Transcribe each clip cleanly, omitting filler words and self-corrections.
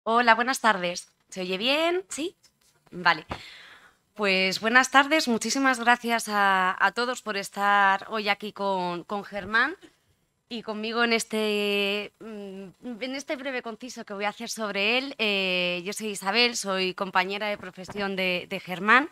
Hola, buenas tardes. ¿Se oye bien? ¿Sí? Vale. Pues buenas tardes, muchísimas gracias a todos por estar hoy aquí con Germán y conmigo en este breve conciso que voy a hacer sobre él. Yo soy Isabel, soy compañera de profesión de Germán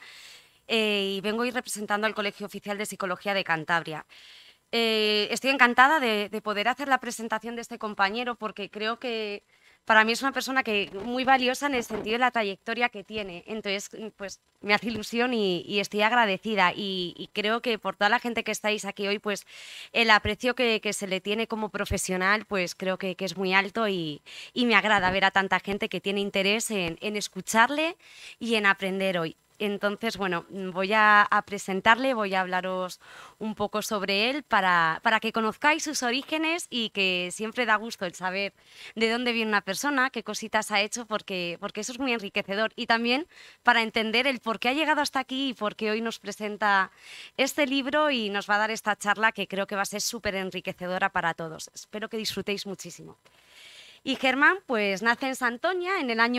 y vengo hoy representando al Colegio Oficial de Psicología de Cantabria. Estoy encantada de poder hacer la presentación de este compañero porque creo que para mí es una persona que muy valiosa en el sentido de la trayectoria que tiene. Entonces, pues me hace ilusión y estoy agradecida. Y creo que por toda la gente que estáis aquí hoy, pues el aprecio que se le tiene como profesional, pues creo que es muy alto y me agrada ver a tanta gente que tiene interés en escucharle y en aprender hoy. Entonces, bueno, voy a presentarle, voy a hablaros un poco sobre él para que conozcáis sus orígenes y que siempre da gusto el saber de dónde viene una persona, qué cositas ha hecho, porque eso es muy enriquecedor. Y también para entender el por qué ha llegado hasta aquí y por qué hoy nos presenta este libro y nos va a dar esta charla que creo que va a ser súper enriquecedora para todos. Espero que disfrutéis muchísimo. Y Germán, pues nace en Santoña en el año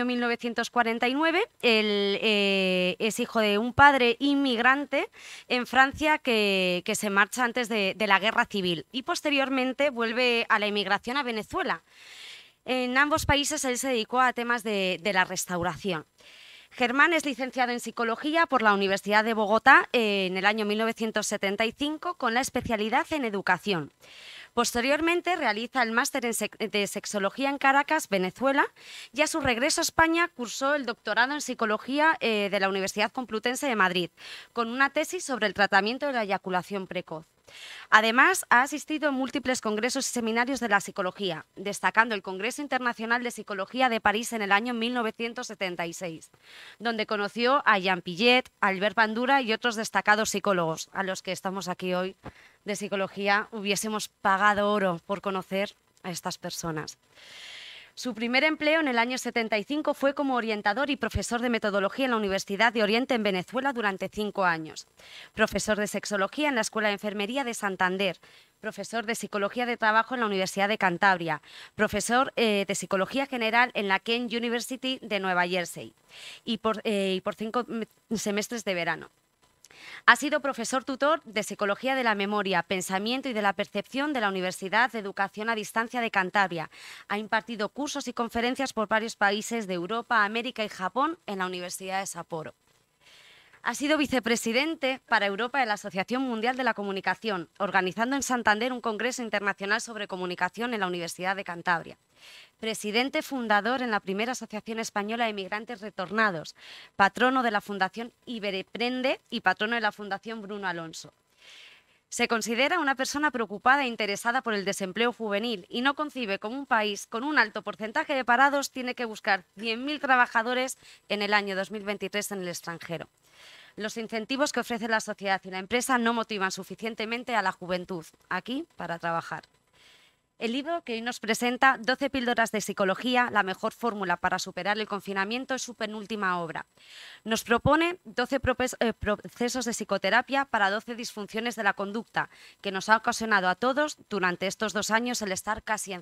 1949. Él es hijo de un padre inmigrante en Francia que se marcha antes de la guerra civil y posteriormente vuelve a la inmigración a Venezuela. En ambos países él se dedicó a temas de la restauración. Germán es licenciado en Psicología por la Universidad de Bogotá en el año 1975 con la especialidad en Educación. Posteriormente realiza el máster de Sexología en Caracas, Venezuela, y a su regreso a España cursó el doctorado en Psicología de la Universidad Complutense de Madrid, con una tesis sobre el tratamiento de la eyaculación precoz. Además, ha asistido a múltiples congresos y seminarios de la psicología, destacando el Congreso Internacional de Psicología de París en el año 1976, donde conoció a Jean Piaget, a Albert Bandura y otros destacados psicólogos, a los que estamos aquí hoy de psicología hubiésemos pagado oro por conocer a estas personas. Su primer empleo en el año 75 fue como orientador y profesor de metodología en la Universidad de Oriente en Venezuela durante 5 años, profesor de sexología en la Escuela de Enfermería de Santander, profesor de Psicología de Trabajo en la Universidad de Cantabria, profesor de Psicología General en la Kent University de Nueva Jersey y por 5 semestres de verano. Ha sido profesor tutor de Psicología de la Memoria, Pensamiento y de la Percepción de la Universidad de Educación a Distancia de Cantabria. Ha impartido cursos y conferencias por varios países de Europa, América y Japón en la Universidad de Sapporo. Ha sido vicepresidente para Europa de la Asociación Mundial de la Comunicación, organizando en Santander un congreso internacional sobre comunicación en la Universidad de Cantabria. Presidente fundador en la primera Asociación Española de Migrantes Retornados, patrono de la Fundación Ibereprende y patrono de la Fundación Bruno Alonso. Se considera una persona preocupada e interesada por el desempleo juvenil y no concibe cómo un país con un alto porcentaje de parados tiene que buscar 100.000 trabajadores en el año 2023 en el extranjero. Los incentivos que ofrece la sociedad y la empresa no motivan suficientemente a la juventud aquí para trabajar. El libro que hoy nos presenta, 12 píldoras de psicología, la mejor fórmula para superar el confinamiento, es su penúltima obra. Nos propone 12 procesos de psicoterapia para 12 disfunciones de la conducta que nos ha ocasionado a todos durante estos 2 años el estar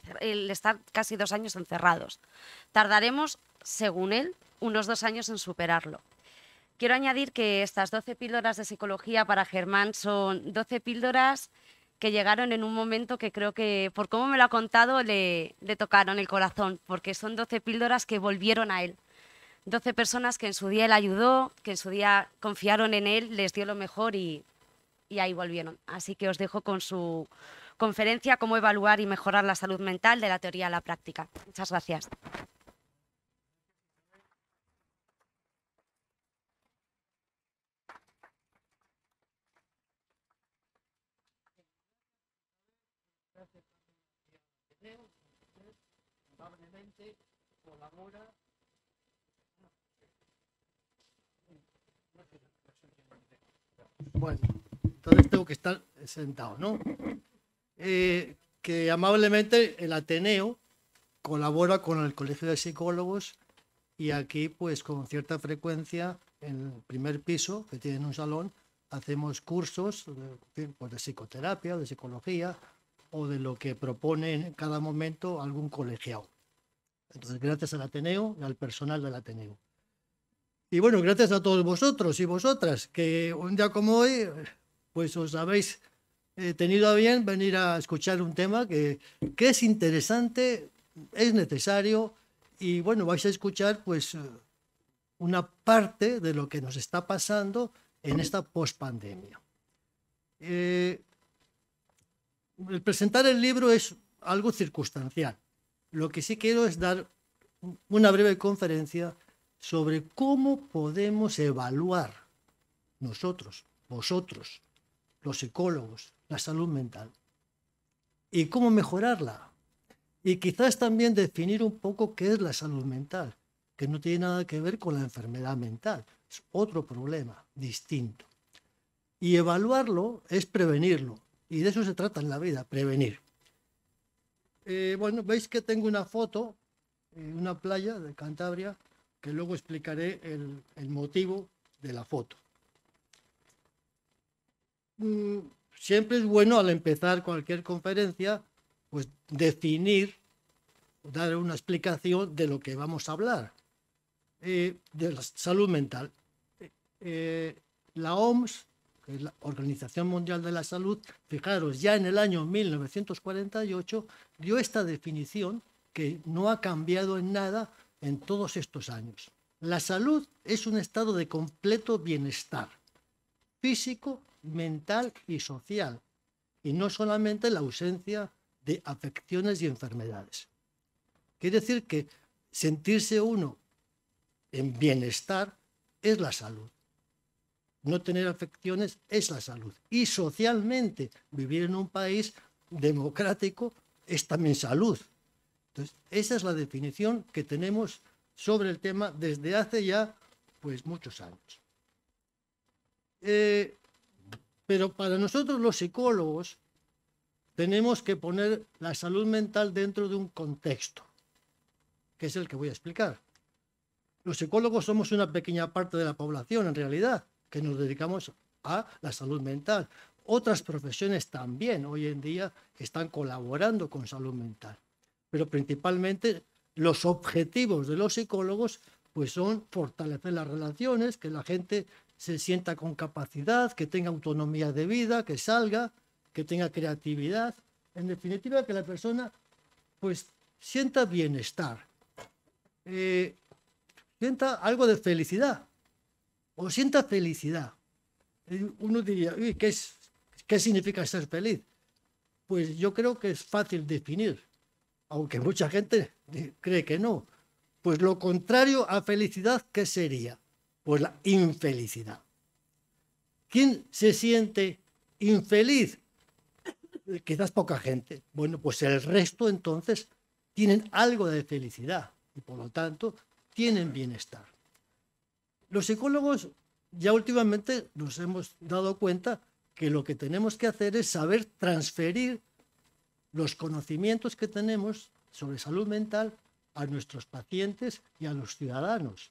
casi 2 años encerrados. Tardaremos, según él, unos 2 años en superarlo. Quiero añadir que estas 12 píldoras de psicología para Germán son 12 píldoras que llegaron en un momento que creo que, por cómo me lo ha contado, le tocaron el corazón, porque son 12 píldoras que volvieron a él. 12 personas que en su día él ayudó, que en su día confiaron en él, les dio lo mejor y ahí volvieron. Así que os dejo con su conferencia, cómo evaluar y mejorar la salud mental de la teoría a la práctica. Muchas gracias. Bueno, entonces tengo que estar sentado, ¿no? Que amablemente el Ateneo colabora con el Colegio de Psicólogos y aquí, pues con cierta frecuencia, en el primer piso, que tienen un salón, hacemos cursos pues, de psicoterapia, de psicología o de lo que propone en cada momento algún colegiado. Entonces, gracias al Ateneo y al personal del Ateneo. Y bueno, gracias a todos vosotros y vosotras, que un día como hoy, pues os habéis tenido a bien venir a escuchar un tema que es interesante, es necesario, y bueno, vais a escuchar pues una parte de lo que nos está pasando en esta pospandemia. El presentar el libro es algo circunstancial. Lo que sí quiero es dar una breve conferencia sobre cómo podemos evaluar nosotros, vosotros, los psicólogos, la salud mental y cómo mejorarla. Y quizás también definir un poco qué es la salud mental, que no tiene nada que ver con la enfermedad mental, es otro problema distinto. Y evaluarlo es prevenirlo, y de eso se trata en la vida, prevenir. Bueno, veis que tengo una foto en una playa de Cantabria, que luego explicaré el motivo de la foto. Siempre es bueno al empezar cualquier conferencia, pues definir, dar una explicación de lo que vamos a hablar, de la salud mental. La OMS, que es la Organización Mundial de la Salud, fijaros, ya en el año 1948 dio esta definición que no ha cambiado en nada en todos estos años. La salud es un estado de completo bienestar físico, mental y social, y no solamente la ausencia de afecciones y enfermedades. Quiere decir que sentirse uno en bienestar es la salud. No tener afecciones es la salud. Y socialmente, vivir en un país democrático es también salud. Entonces, esa es la definición que tenemos sobre el tema desde hace ya pues muchos años. Pero para nosotros los psicólogos tenemos que poner la salud mental dentro de un contexto, que es el que voy a explicar. Los psicólogos somos una pequeña parte de la población, en realidad, que nos dedicamos a la salud mental. Otras profesiones también hoy en día están colaborando con salud mental. Pero principalmente los objetivos de los psicólogos pues son fortalecer las relaciones, que la gente se sienta con capacidad, que tenga autonomía de vida, que salga, que tenga creatividad. En definitiva, que la persona pues sienta bienestar, sienta algo de felicidad o sienta felicidad. Uno diría, ¿qué significa ser feliz? Pues yo creo que es fácil definir, aunque mucha gente cree que no. Pues lo contrario a felicidad, ¿qué sería? Pues la infelicidad. ¿Quién se siente infeliz? Quizás poca gente. Bueno, pues el resto entonces tienen algo de felicidad y por lo tanto tienen bienestar. Los psicólogos ya últimamente nos hemos dado cuenta que lo que tenemos que hacer es saber transferir los conocimientos que tenemos sobre salud mental a nuestros pacientes y a los ciudadanos.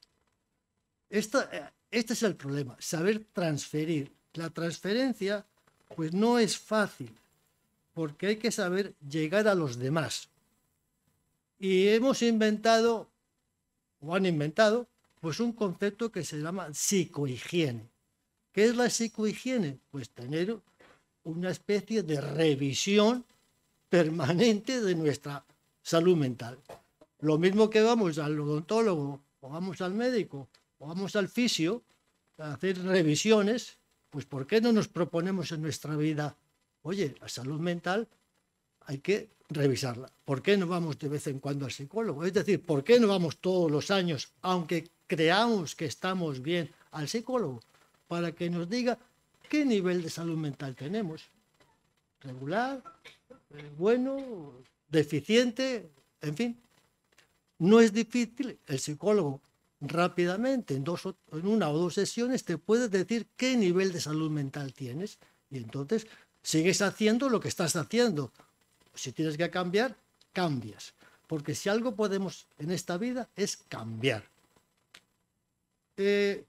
Este es el problema, saber transferir. La transferencia pues no es fácil, porque hay que saber llegar a los demás. Y hemos inventado, o han inventado, pues un concepto que se llama psicohigiene. ¿Qué es la psicohigiene? Pues tener una especie de revisión permanente de nuestra salud mental. Lo mismo que vamos al odontólogo, o vamos al médico, o vamos al fisio a hacer revisiones, pues ¿por qué no nos proponemos en nuestra vida, oye, la salud mental hay que revisarla? ¿Por qué no vamos de vez en cuando al psicólogo? Es decir, ¿por qué no vamos todos los años, aunque creamos que estamos bien, al psicólogo? Para que nos diga qué nivel de salud mental tenemos. Regular, bueno, deficiente, en fin. No es difícil, el psicólogo rápidamente, en una o dos sesiones, te puede decir qué nivel de salud mental tienes y entonces sigues haciendo lo que estás haciendo. Si tienes que cambiar, cambias. Porque si algo podemos en esta vida es cambiar. El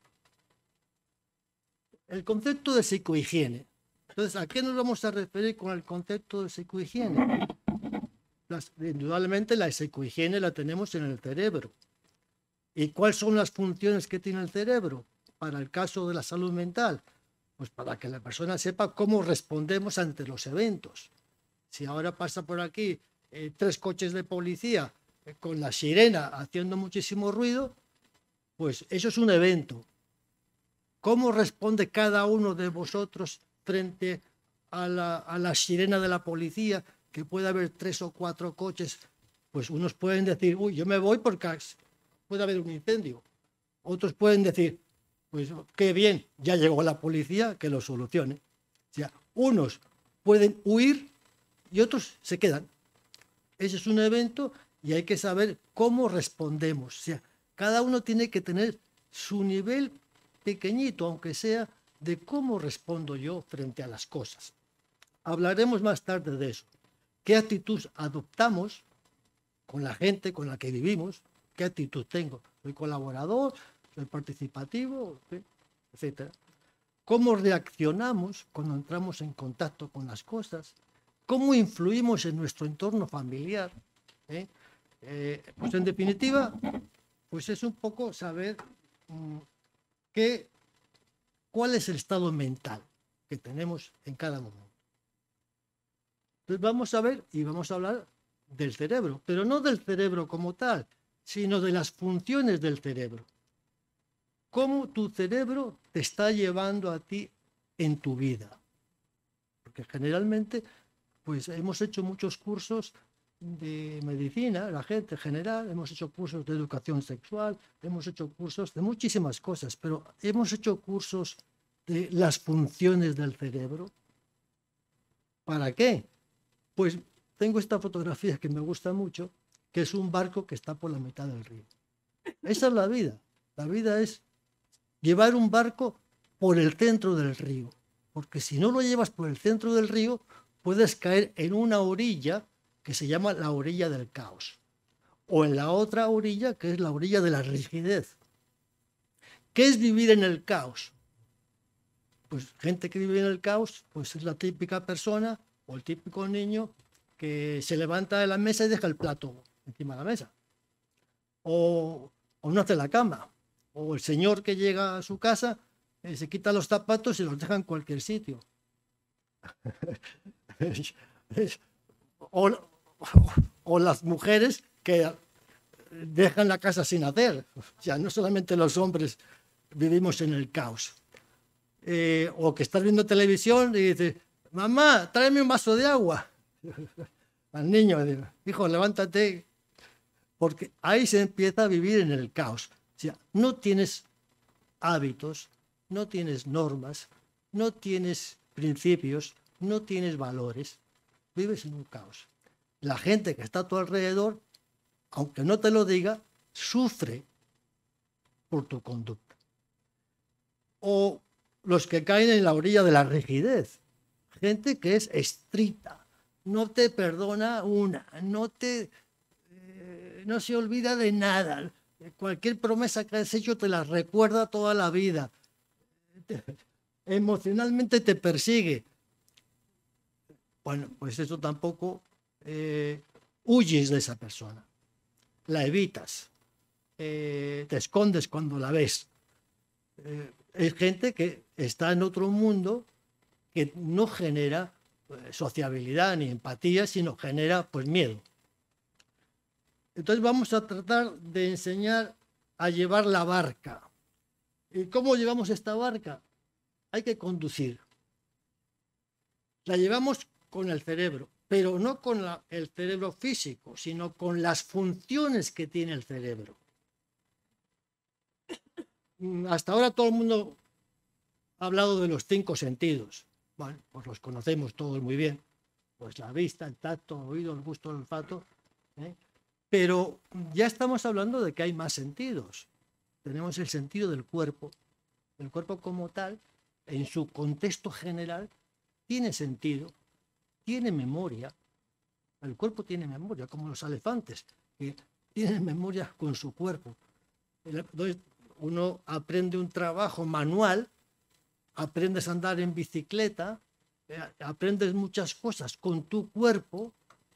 concepto de psicohigiene. Entonces, ¿a qué nos vamos a referir con el concepto de psicohigiene? Indudablemente la psicohigiene la tenemos en el cerebro. ¿Y cuáles son las funciones que tiene el cerebro para el caso de la salud mental? Pues para que la persona sepa cómo respondemos ante los eventos. Si ahora pasa por aquí 3 coches de policía con la sirena haciendo muchísimo ruido, pues eso es un evento. ¿Cómo responde cada uno de vosotros frente a la sirena de la policía, que puede haber 3 o 4 coches? Pues unos pueden decir, uy, yo me voy porque puede haber un incendio. Otros pueden decir, pues qué bien, ya llegó la policía, que lo solucione. O sea, unos pueden huir y otros se quedan. Ese es un evento y hay que saber cómo respondemos. O sea, cada uno tiene que tener su nivel pequeñito, aunque sea, de cómo respondo yo frente a las cosas. Hablaremos más tarde de eso. ¿Qué actitud adoptamos con la gente con la que vivimos? ¿Qué actitud tengo? ¿Soy colaborador? ¿Soy participativo? Etcétera. ¿Cómo reaccionamos cuando entramos en contacto con las cosas? ¿Cómo influimos en nuestro entorno familiar? Pues en definitiva, pues es un poco saber cuál es el estado mental que tenemos en cada momento. Entonces vamos a ver y vamos a hablar del cerebro, pero no del cerebro como tal, sino de las funciones del cerebro. Cómo tu cerebro te está llevando a ti en tu vida. Porque generalmente, pues hemos hecho muchos cursos de medicina, la gente en general, hemos hecho cursos de educación sexual, hemos hecho cursos de muchísimas cosas, pero hemos hecho cursos de las funciones del cerebro. ¿Para qué? Pues tengo esta fotografía que me gusta mucho, que es un barco que está por la mitad del río. Esa es la vida. La vida es llevar un barco por el centro del río, porque si no lo llevas por el centro del río, puedes caer en una orilla que se llama la orilla del caos, o en la otra orilla, que es la orilla de la rigidez. ¿Qué es vivir en el caos? Pues gente que vive en el caos, pues es la típica persona o el típico niño que se levanta de la mesa y deja el plato encima de la mesa, o no hace la cama, o el señor que llega a su casa se quita los zapatos y los deja en cualquier sitio. O las mujeres que dejan la casa sin hacer. O sea, no solamente los hombres vivimos en el caos. O que estás viendo televisión y dices, mamá, tráeme un vaso de agua. Al niño, hijo, levántate, porque ahí se empieza a vivir en el caos. O sea, no tienes hábitos, no tienes normas, no tienes principios, no tienes valores, vives en un caos. La gente que está a tu alrededor, aunque no te lo diga, sufre por tu conducta. O los que caen en la orilla de la rigidez, gente que es estricta, no te perdona una, no se olvida de nada. Cualquier promesa que has hecho te la recuerda toda la vida. Emocionalmente te persigue. Bueno, pues eso tampoco huyes de esa persona. La evitas. Te escondes cuando la ves. Es gente que está en otro mundo que no genera sociabilidad ni empatía, sino genera pues miedo. Entonces vamos a tratar de enseñar a llevar la barca. ¿Y cómo llevamos esta barca? Hay que conducir. La llevamos con el cerebro, pero no con el cerebro físico, sino con las funciones que tiene el cerebro. Hasta ahora todo el mundo ha hablado de los 5 sentidos. Bueno, pues los conocemos todos muy bien. Pues la vista, el tacto, el oído, el gusto, el olfato. Pero ya estamos hablando de que hay más sentidos. Tenemos el sentido del cuerpo. El cuerpo como tal, en su contexto general, tiene sentido, tiene memoria. El cuerpo tiene memoria, como los elefantes, que tienen memoria con su cuerpo. Entonces, uno aprende un trabajo manual, aprendes a andar en bicicleta, aprendes muchas cosas con tu cuerpo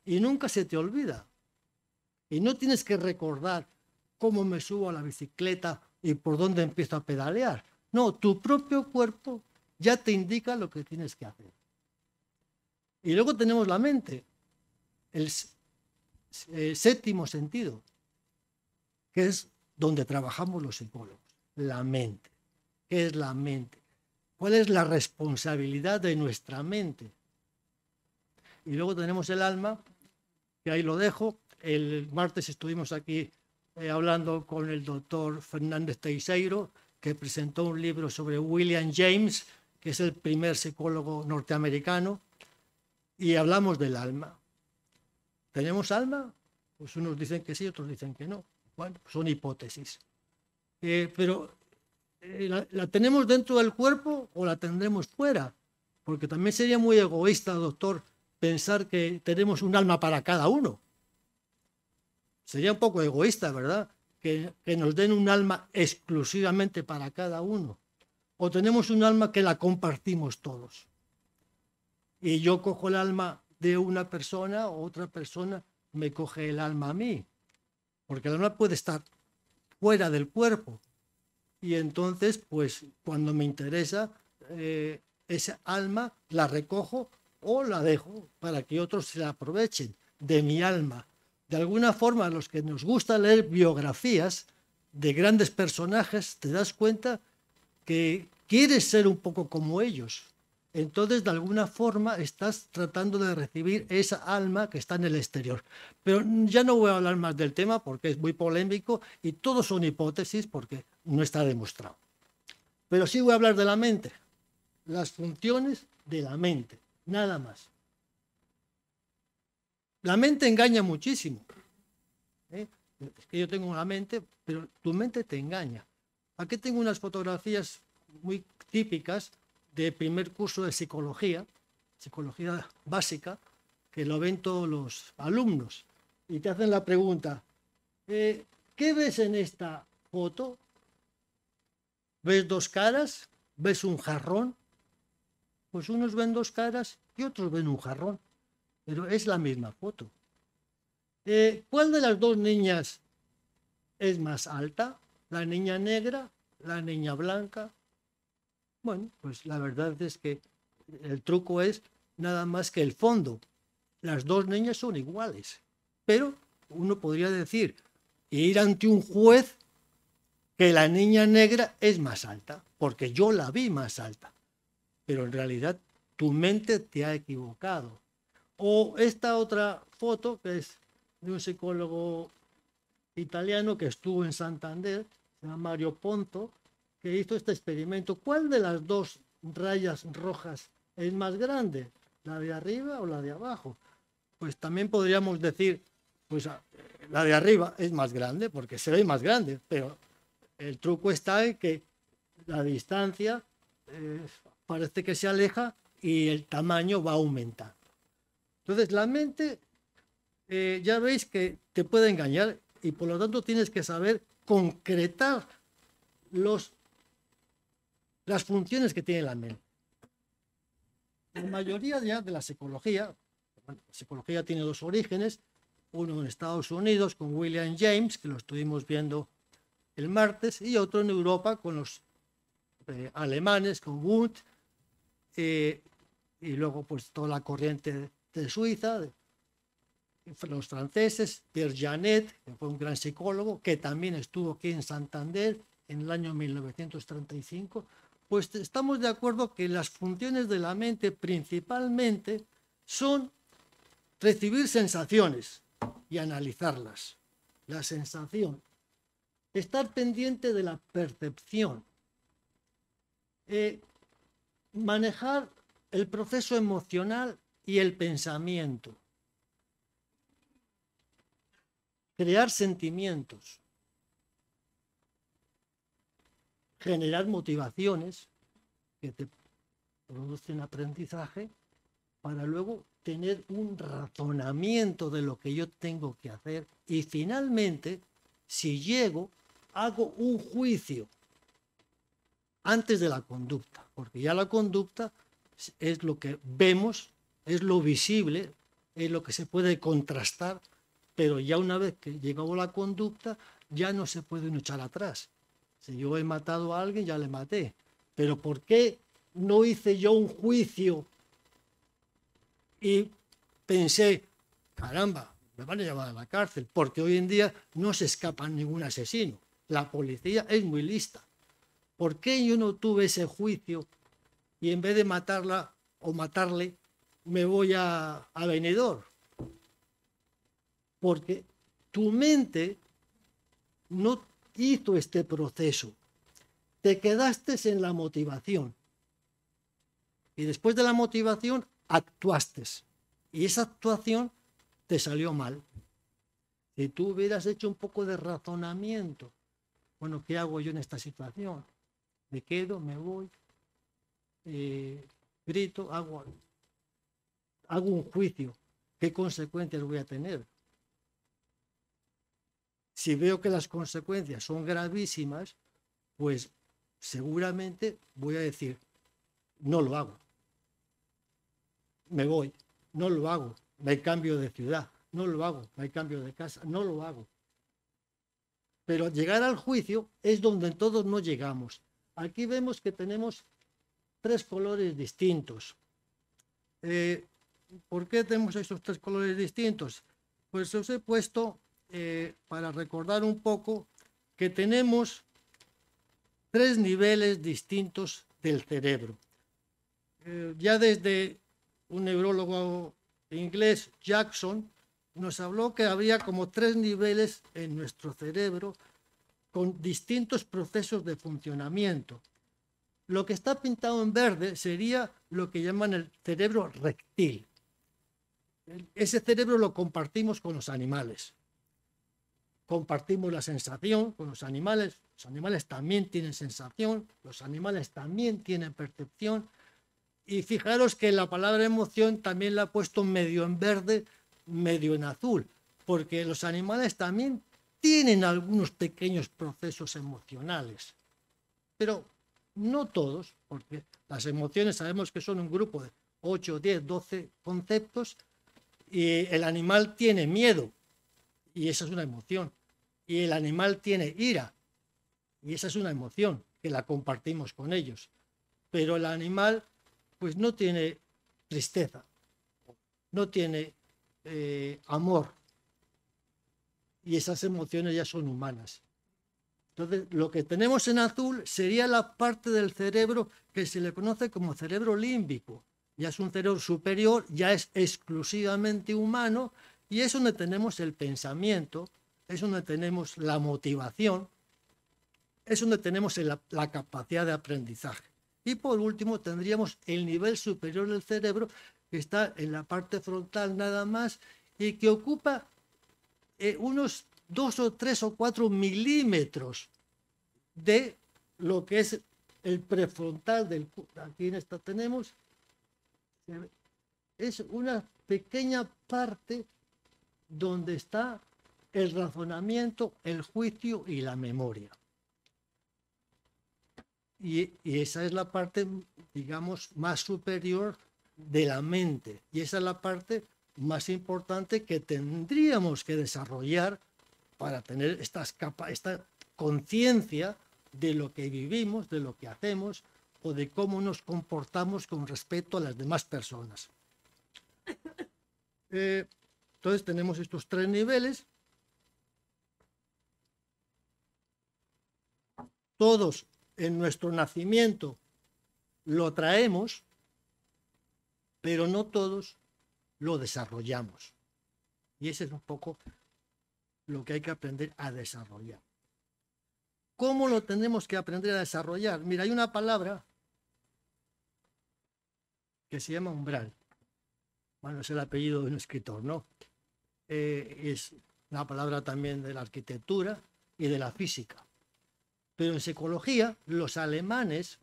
y nunca se te olvida. Y no tienes que recordar cómo me subo a la bicicleta y por dónde empiezo a pedalear. No, tu propio cuerpo ya te indica lo que tienes que hacer. Y luego tenemos la mente, el séptimo sentido, que es donde trabajamos los psicólogos, la mente. ¿Qué es la mente? ¿Cuál es la responsabilidad de nuestra mente? Y luego tenemos el alma, que ahí lo dejo. El martes estuvimos aquí hablando con el doctor Fernández Teixeiro, que presentó un libro sobre William James, que es el primer psicólogo norteamericano, y hablamos del alma. ¿Tenemos alma? Pues unos dicen que sí, otros dicen que no. Bueno, son hipótesis. Pero ¿la tenemos dentro del cuerpo o la tendremos fuera? Porque también sería muy egoísta, doctor, pensar que tenemos un alma para cada uno. Sería un poco egoísta, ¿verdad? Que nos den un alma exclusivamente para cada uno. O tenemos un alma que la compartimos todos. Y yo cojo el alma de una persona, o otra persona me coge el alma a mí. Porque el alma puede estar fuera del cuerpo. Y entonces, pues, cuando me interesa, esa alma la recojo o la dejo para que otros se la aprovechen de mi alma. De alguna forma, los que nos gusta leer biografías de grandes personajes, te das cuenta que quieres ser un poco como ellos. Entonces, de alguna forma, estás tratando de recibir esa alma que está en el exterior. Pero ya no voy a hablar más del tema porque es muy polémico y todos son hipótesis porque no está demostrado. Pero sí voy a hablar de la mente, las funciones de la mente, nada más. La mente engaña muchísimo. Es que yo tengo una mente, pero tu mente te engaña. Aquí tengo unas fotografías muy típicas de primer curso de psicología básica, que lo ven todos los alumnos. Y te hacen la pregunta, ¿qué ves en esta foto? ¿Ves dos caras? ¿Ves un jarrón? Pues unos ven dos caras y otros ven un jarrón. Pero es la misma foto. ¿Cuál de las dos niñas es más alta? ¿La niña negra? ¿La niña blanca? Bueno, pues la verdad es que el truco es nada más que el fondo. Las dos niñas son iguales. Pero uno podría decir, ir ante un juez, que la niña negra es más alta, porque yo la vi más alta. Pero en realidad tu mente te ha equivocado. O esta otra foto, que es de un psicólogo italiano que estuvo en Santander, se llama Mario Ponto, que hizo este experimento. ¿Cuál de las dos rayas rojas es más grande? ¿La de arriba o la de abajo? Pues también podríamos decir, pues la de arriba es más grande, porque se ve más grande, pero el truco está en que la distancia parece que se aleja y el tamaño va aumentando. Entonces, la mente, ya veis que te puede engañar y por lo tanto tienes que saber concretar las funciones que tiene la mente. La mayoría ya de la psicología, bueno, la psicología tiene dos orígenes, uno en Estados Unidos con William James, que lo estuvimos viendo el martes, y otro en Europa con los alemanes, con Wundt, y luego pues toda la corriente de Suiza, los franceses, Pierre Janet, que fue un gran psicólogo, que también estuvo aquí en Santander en el año 1935, pues estamos de acuerdo que las funciones de la mente principalmente son recibir sensaciones y analizarlas. La sensación, estar pendiente de la percepción, manejar el proceso emocional y el pensamiento, crear sentimientos, generar motivaciones que te producen aprendizaje para luego tener un razonamiento de lo que yo tengo que hacer y finalmente, si llego, hago un juicio antes de la conducta, porque ya la conducta es lo que vemos, es lo visible, es lo que se puede contrastar, pero ya una vez que llegó la conducta, ya no se puede uno echar atrás. Si yo he matado a alguien, ya le maté. Pero ¿por qué no hice yo un juicio y pensé, caramba, me van a llevar a la cárcel? Porque hoy en día no se escapa ningún asesino. La policía es muy lista. ¿Por qué yo no tuve ese juicio y en vez de matarla o matarle, me voy a Benidorm? Porque tu mente no hizo este proceso. Te quedaste en la motivación. Y después de la motivación, actuaste. Y esa actuación te salió mal. Si tú hubieras hecho un poco de razonamiento, bueno, ¿qué hago yo en esta situación? Me quedo, me voy, grito, hago un juicio. ¿Qué consecuencias voy a tener? Si veo que las consecuencias son gravísimas, pues seguramente voy a decir, no lo hago. Me voy, no lo hago, me cambio de ciudad, no lo hago, me cambio de casa, no lo hago. Pero llegar al juicio es donde todos no llegamos. Aquí vemos que tenemos 3 colores distintos. ¿Por qué tenemos esos 3 colores distintos? Pues os he puesto, para recordar un poco, que tenemos 3 niveles distintos del cerebro. Ya desde un neurólogo inglés, Jackson, nos habló que había como 3 niveles en nuestro cerebro con distintos procesos de funcionamiento. Lo que está pintado en verde sería lo que llaman el cerebro reptil. Ese cerebro lo compartimos con los animales. Compartimos la sensación con los animales también tienen sensación, los animales también tienen percepción. Y fijaros que la palabra emoción también la he puesto medio en verde, medio en azul, porque los animales también tienen algunos pequeños procesos emocionales, pero no todos, porque las emociones sabemos que son un grupo de 8, 10, 12 conceptos, y el animal tiene miedo, y esa es una emoción, y el animal tiene ira, y esa es una emoción que la compartimos con ellos, pero el animal pues no tiene tristeza, no tiene amor, y esas emociones ya son humanas. Entonces, lo que tenemos en azul sería la parte del cerebro que se le conoce como cerebro límbico. Ya es un cerebro superior, ya es exclusivamente humano, y es donde tenemos el pensamiento, es donde tenemos la motivación, es donde tenemos la capacidad de aprendizaje. Y por último tendríamos el nivel superior del cerebro, que está en la parte frontal nada más, y que ocupa unos 2 o 3 o 4 milímetros de lo que es el prefrontal del... Aquí en esta tenemos, es una pequeña parte donde está el razonamiento, el juicio y la memoria. Y esa es la parte, digamos, más superior de la mente. Y esa es la parte más importante que tendríamos que desarrollar para tener esta conciencia de lo que vivimos, de lo que hacemos o de cómo nos comportamos con respecto a las demás personas. Entonces tenemos estos 3 niveles. Todos en nuestro nacimiento lo traemos, pero no todos lo desarrollamos. Y ese es un poco lo que hay que aprender a desarrollar. ¿Cómo lo tenemos que aprender a desarrollar? Mira, hay una palabra que se llama umbral. Bueno, es el apellido de un escritor, ¿no? Es una palabra también de la arquitectura y de la física. Pero en psicología, los alemanes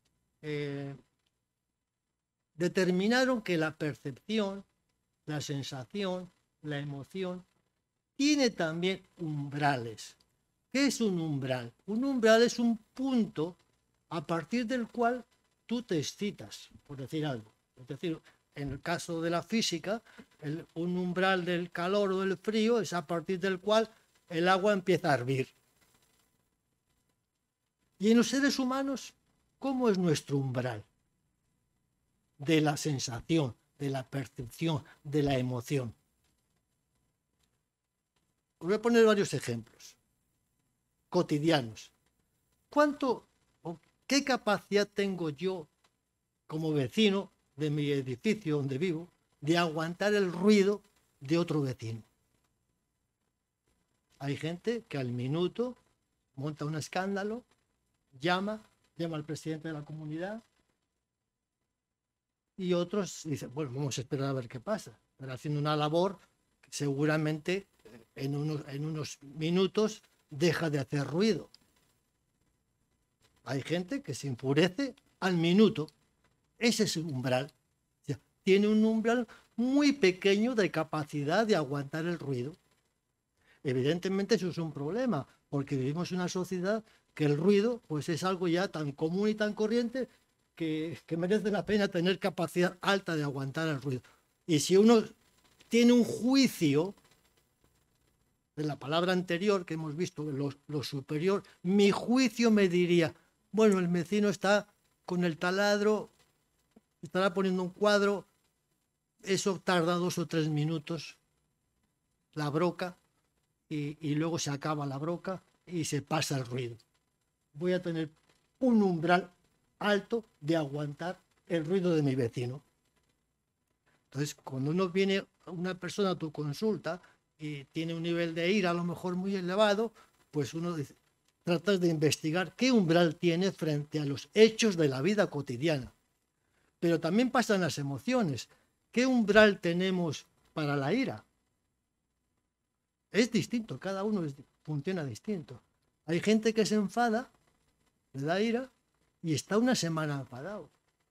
determinaron que la percepción, la sensación, la emoción, tiene también umbrales. ¿Qué es un umbral? Un umbral es un punto a partir del cual tú te excitas, por decir algo. Es decir, en el caso de la física, un umbral del calor o del frío es a partir del cual el agua empieza a hervir. Y en los seres humanos, ¿cómo es nuestro umbral? De la sensación, de la percepción, de la emoción. Os voy a poner varios ejemplos cotidianos. ¿Cuánto o qué capacidad tengo yo como vecino de mi edificio donde vivo de aguantar el ruido de otro vecino? Hay gente que al minuto monta un escándalo, llama al presidente de la comunidad, y otros dicen, bueno, vamos a esperar a ver qué pasa. Pero haciendo una labor que seguramente en unos minutos deja de hacer ruido. Hay gente que se enfurece al minuto. Ese es el umbral. O sea, tiene un umbral muy pequeño de capacidad de aguantar el ruido. Evidentemente eso es un problema, porque vivimos en una sociedad que el ruido pues es algo ya tan común y tan corriente que merece la pena tener capacidad alta de aguantar el ruido. Y si uno tiene un juicio de la palabra anterior que hemos visto, lo superior, mi juicio me diría, bueno, el vecino está con el taladro, estará poniendo un cuadro, eso tarda 2 o 3 minutos, la broca, y luego se acaba la broca y se pasa el ruido. Voy a tener un umbral alto de aguantar el ruido de mi vecino. Entonces, cuando uno viene, una persona a tu consulta y tiene un nivel de ira a lo mejor muy elevado, pues uno dice, tratas de investigar qué umbral tiene frente a los hechos de la vida cotidiana. Pero también pasan las emociones. ¿Qué umbral tenemos para la ira? Es distinto, cada uno funciona distinto. Hay gente que se enfada, le da ira y está una semana enfadado.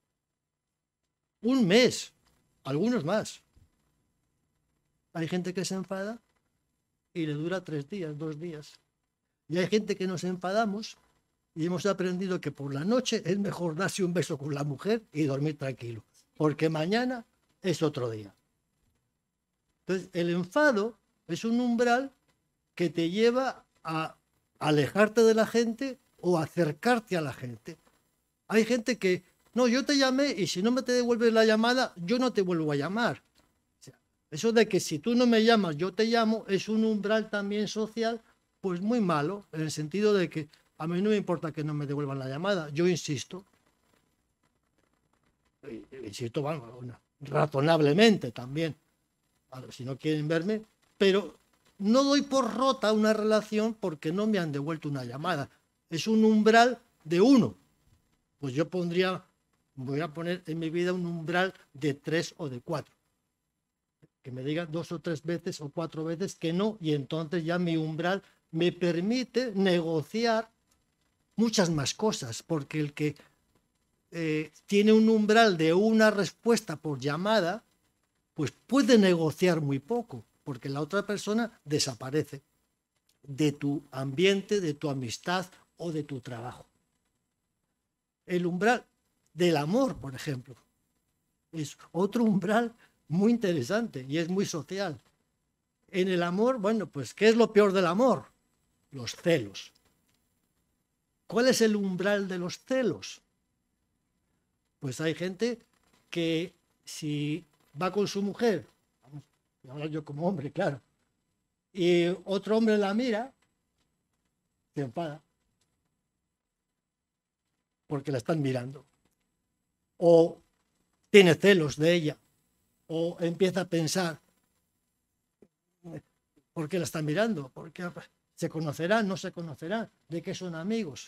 Un mes, algunos más. Hay gente que se enfada y le dura 3 días, 2 días. Y hay gente que nos enfadamos y hemos aprendido que por la noche es mejor darse un beso con la mujer y dormir tranquilo, porque mañana es otro día. Entonces, el enfado es un umbral que te lleva a alejarte de la gente o acercarte a la gente. Hay gente que, no, yo te llamé y si no me te devuelves la llamada, yo no te vuelvo a llamar. O sea, eso de que si tú no me llamas, yo te llamo, es un umbral también social, pues muy malo, en el sentido de que a mí no me importa que no me devuelvan la llamada, yo insisto. Insisto, bueno, razonablemente también, si no quieren verme, pero no doy por rota una relación porque no me han devuelto una llamada. Es un umbral de 1. Pues yo voy a poner en mi vida un umbral de 3 o de 4. Que me digan 2 o 3 veces o 4 veces que no, y entonces ya mi umbral me permite negociar muchas más cosas, porque el que tiene un umbral de una respuesta por llamada, pues puede negociar muy poco, porque la otra persona desaparece de tu ambiente, de tu amistad o de tu trabajo. El umbral del amor, por ejemplo, es otro umbral muy interesante y es muy social. En el amor, bueno, pues ¿qué es lo peor del amor? Los celos. ¿Cuál es el umbral de los celos? Pues hay gente que si va con su mujer, vamos a hablar yo como hombre, claro, y otro hombre la mira, se enfada porque la están mirando, o tiene celos de ella, o empieza a pensar, ¿por qué la están mirando? ¿Por qué se conocerán? ¿No se conocerán? ¿De qué son amigos?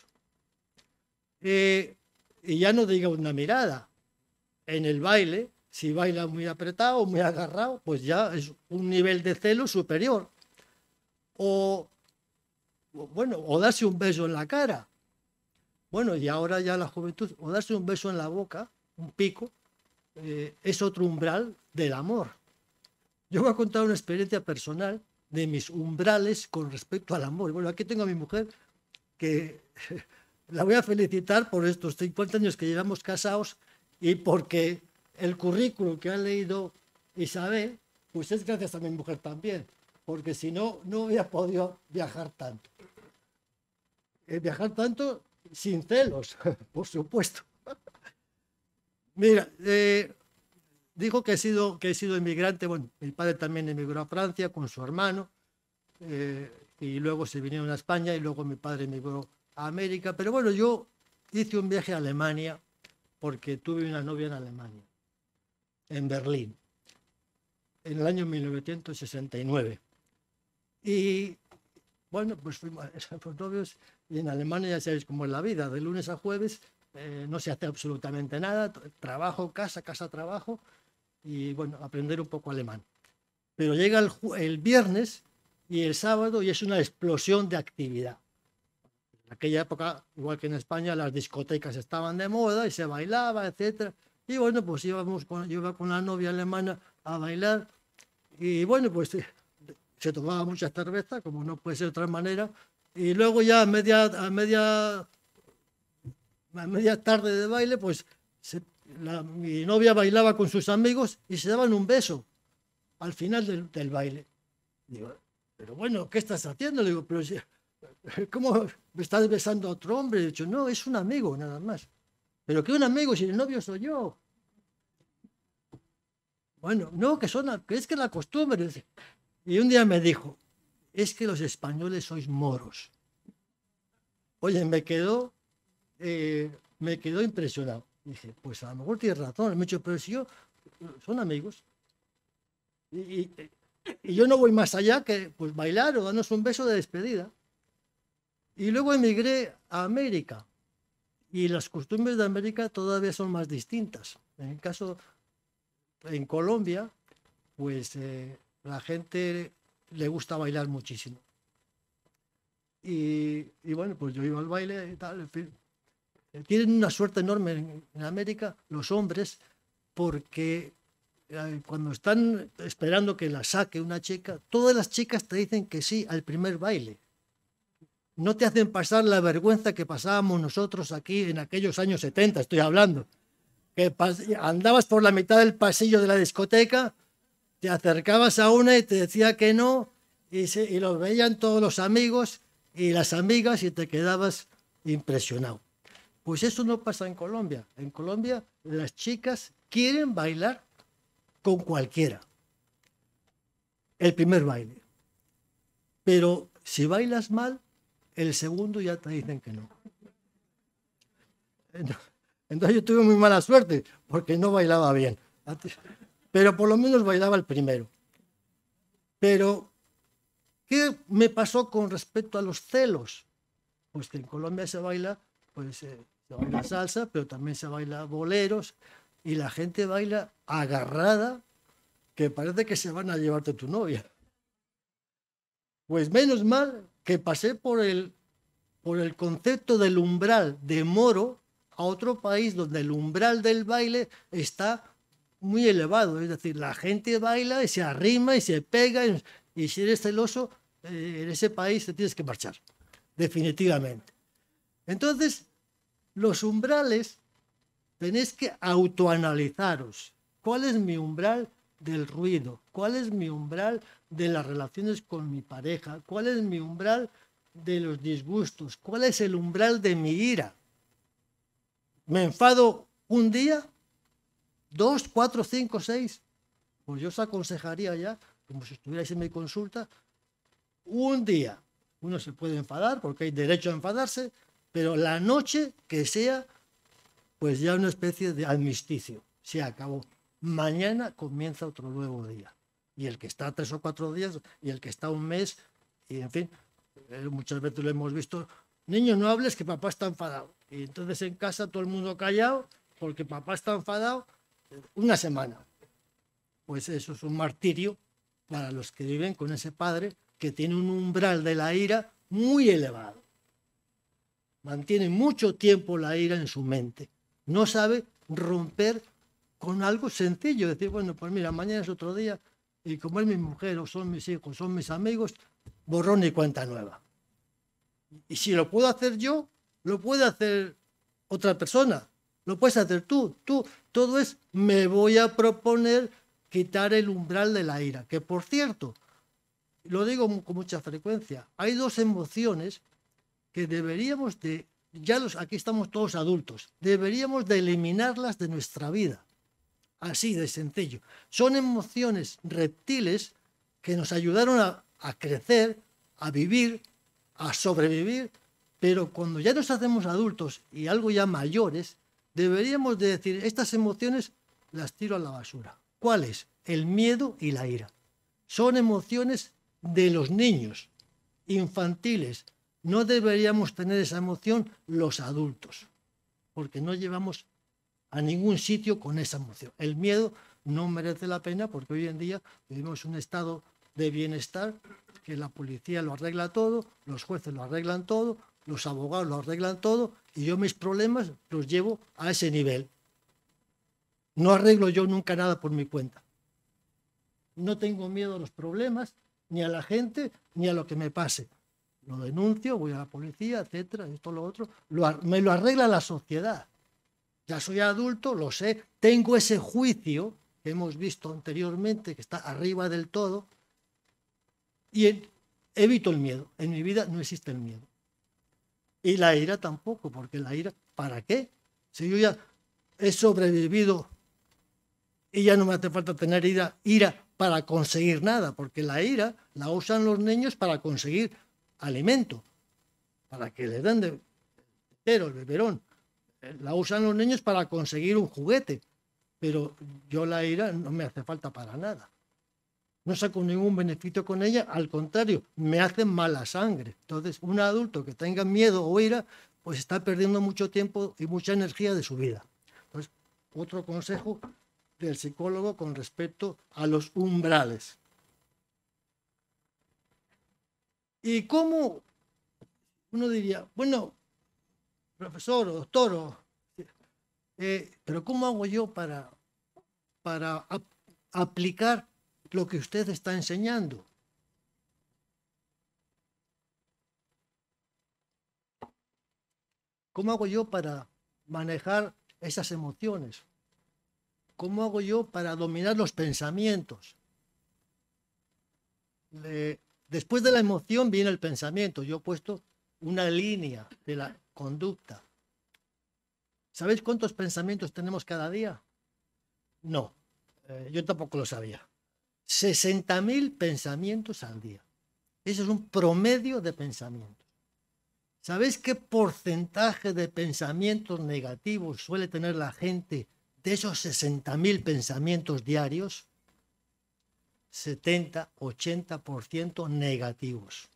Y ya no diga una mirada. En el baile, si baila muy apretado, muy agarrado, pues ya es un nivel de celo superior. O darse un beso en la cara. Bueno, y ahora ya la juventud, o darse un beso en la boca, un pico, es otro umbral del amor. Yo voy a contar una experiencia personal de mis umbrales con respecto al amor. Bueno, aquí tengo a mi mujer que la voy a felicitar por estos 50 años que llevamos casados y porque el currículum que ha leído Isabel Pues es gracias a mi mujer también, porque si no, no hubiera podido viajar tanto. Viajar tanto sin celos, por supuesto. Mira, dijo que he sido inmigrante. Bueno, mi padre también emigró a Francia con su hermano, y luego se vinieron a España y luego mi padre emigró a América. Pero bueno, yo hice un viaje a Alemania porque tuve una novia en Alemania, en Berlín, en el año 1969. Y bueno, pues fuimos novios, y en Alemania ya sabéis cómo es la vida, de lunes a jueves no se hace absolutamente nada, trabajo, casa, casa, trabajo, y bueno, aprender un poco alemán. Pero llega el viernes y el sábado y es una explosión de actividad. En aquella época, igual que en España, las discotecas estaban de moda y se bailaba, etc. Y bueno, pues yo iba con la novia alemana a bailar, y bueno, pues se tomaba mucha cerveza, como no puede ser de otra manera, y luego ya a media tarde de baile, pues mi novia bailaba con sus amigos y se daban un beso al final del baile. Digo, pero bueno, ¿qué estás haciendo? Le digo, pero ¿cómo me estás besando a otro hombre? He dicho, no, es un amigo nada más. ¿Pero qué un amigo si el novio soy yo? Bueno, no, que es que la costumbre. Y un día me dijo, es que los españoles sois moros. Oye, me quedó impresionado. Dije, pues a lo mejor tienes razón. Me he dicho, pero si son amigos. Y yo no voy más allá que pues bailar o darnos un beso de despedida. Y luego emigré a América. Y las costumbres de América todavía son más distintas. En Colombia, pues la gente le gusta bailar muchísimo. Y bueno, pues yo iba al baile y tal, en fin. Tienen una suerte enorme en América los hombres, porque cuando están esperando que la saque una chica, todas las chicas te dicen que sí al primer baile. No te hacen pasar la vergüenza que pasábamos nosotros aquí en aquellos años 70, estoy hablando. Que andabas por la mitad del pasillo de la discoteca, te acercabas a una y te decía que no, y lo veían todos los amigos y las amigas y te quedabas impresionado. Pues eso no pasa en Colombia. En Colombia las chicas quieren bailar con cualquiera. El primer baile. Pero si bailas mal, el segundo ya te dicen que no. Entonces yo tuve muy mala suerte porque no bailaba bien. Pero por lo menos bailaba el primero. Pero, ¿qué me pasó con respecto a los celos? Pues que en Colombia se baila, pues se baila salsa, pero también se baila boleros, y la gente baila agarrada, que parece que se van a llevarte tu novia. Pues menos mal que pasé por el concepto del umbral de moro a otro país donde el umbral del baile está muy elevado, es decir, la gente baila y se arrima y se pega, y si eres celoso, en ese país te tienes que marchar, definitivamente. Entonces, los umbrales tenéis que autoanalizaros. ¿Cuál es mi umbral del ruido? ¿Cuál es mi umbral de las relaciones con mi pareja? ¿Cuál es mi umbral de los disgustos? ¿Cuál es el umbral de mi ira? ¿Me enfado un día? ¿2, 4, 5, 6? Pues yo os aconsejaría ya, como si estuvierais en mi consulta, un día. Uno se puede enfadar porque hay derecho a enfadarse, pero la noche que sea, pues ya una especie de armisticio. Se acabó. Mañana comienza otro nuevo día. Y el que está 3 o 4 días, y el que está un mes, y en fin, muchas veces lo hemos visto. Niño, no hables que papá está enfadado. Y entonces en casa todo el mundo callado porque papá está enfadado una semana. Pues eso es un martirio para los que viven con ese padre que tiene un umbral de la ira muy elevado. Mantiene mucho tiempo la ira en su mente. No sabe romper con algo sencillo. Decir, bueno, pues mira, mañana es otro día y como es mi mujer o son mis hijos, son mis amigos, borrón y cuenta nueva. Y si lo puedo hacer yo, lo puede hacer otra persona. Lo puedes hacer tú. Todo es, me voy a proponer quitar el umbral de la ira. Que, por cierto, lo digo con mucha frecuencia, hay dos emociones que deberíamos de, aquí estamos todos adultos, deberíamos de eliminarlas de nuestra vida. Así de sencillo. Son emociones reptiles que nos ayudaron a crecer, a vivir, a sobrevivir, pero cuando ya nos hacemos adultos y algo ya mayores, deberíamos de decir, estas emociones las tiro a la basura. ¿Cuáles? El miedo y la ira. Son emociones de los niños, infantiles. No deberíamos tener esa emoción los adultos, porque no llevamos a ningún sitio con esa emoción. El miedo no merece la pena porque hoy en día vivimos un estado de bienestar, que la policía lo arregla todo, los jueces lo arreglan todo, los abogados lo arreglan todo, y yo mis problemas los llevo a ese nivel. No arreglo yo nunca nada por mi cuenta. No tengo miedo a los problemas, ni a la gente, ni a lo que me pase. Lo denuncio, voy a la policía, etcétera, esto, lo otro. Me lo arregla la sociedad. Ya soy adulto, lo sé, tengo ese juicio que hemos visto anteriormente, que está arriba del todo, y evito el miedo. En mi vida no existe el miedo. Y la ira tampoco, porque la ira, ¿para qué? Si yo ya he sobrevivido y ya no me hace falta tener ira para conseguir nada, porque la ira la usan los niños para conseguir alimento, para que les den el biberón. La usan los niños para conseguir un juguete, pero yo la ira no me hace falta para nada. No saco ningún beneficio con ella, al contrario, me hace mala sangre. Entonces, un adulto que tenga miedo o ira, pues está perdiendo mucho tiempo y mucha energía de su vida. Entonces, otro consejo del psicólogo con respecto a los umbrales. ¿Y cómo? Uno diría, bueno, profesor o doctor, pero ¿cómo hago yo para aplicar lo que usted está enseñando? ¿Cómo hago yo para manejar esas emociones? ¿Cómo hago yo para dominar los pensamientos? Después de la emoción viene el pensamiento. Yo he puesto una línea de la conducta. ¿Sabéis cuántos pensamientos tenemos cada día? No, yo tampoco lo sabía. 60.000 pensamientos al día. Ese es un promedio de pensamientos. ¿Sabéis qué porcentaje de pensamientos negativos suele tener la gente de esos 60.000 pensamientos diarios? 70-80% negativos.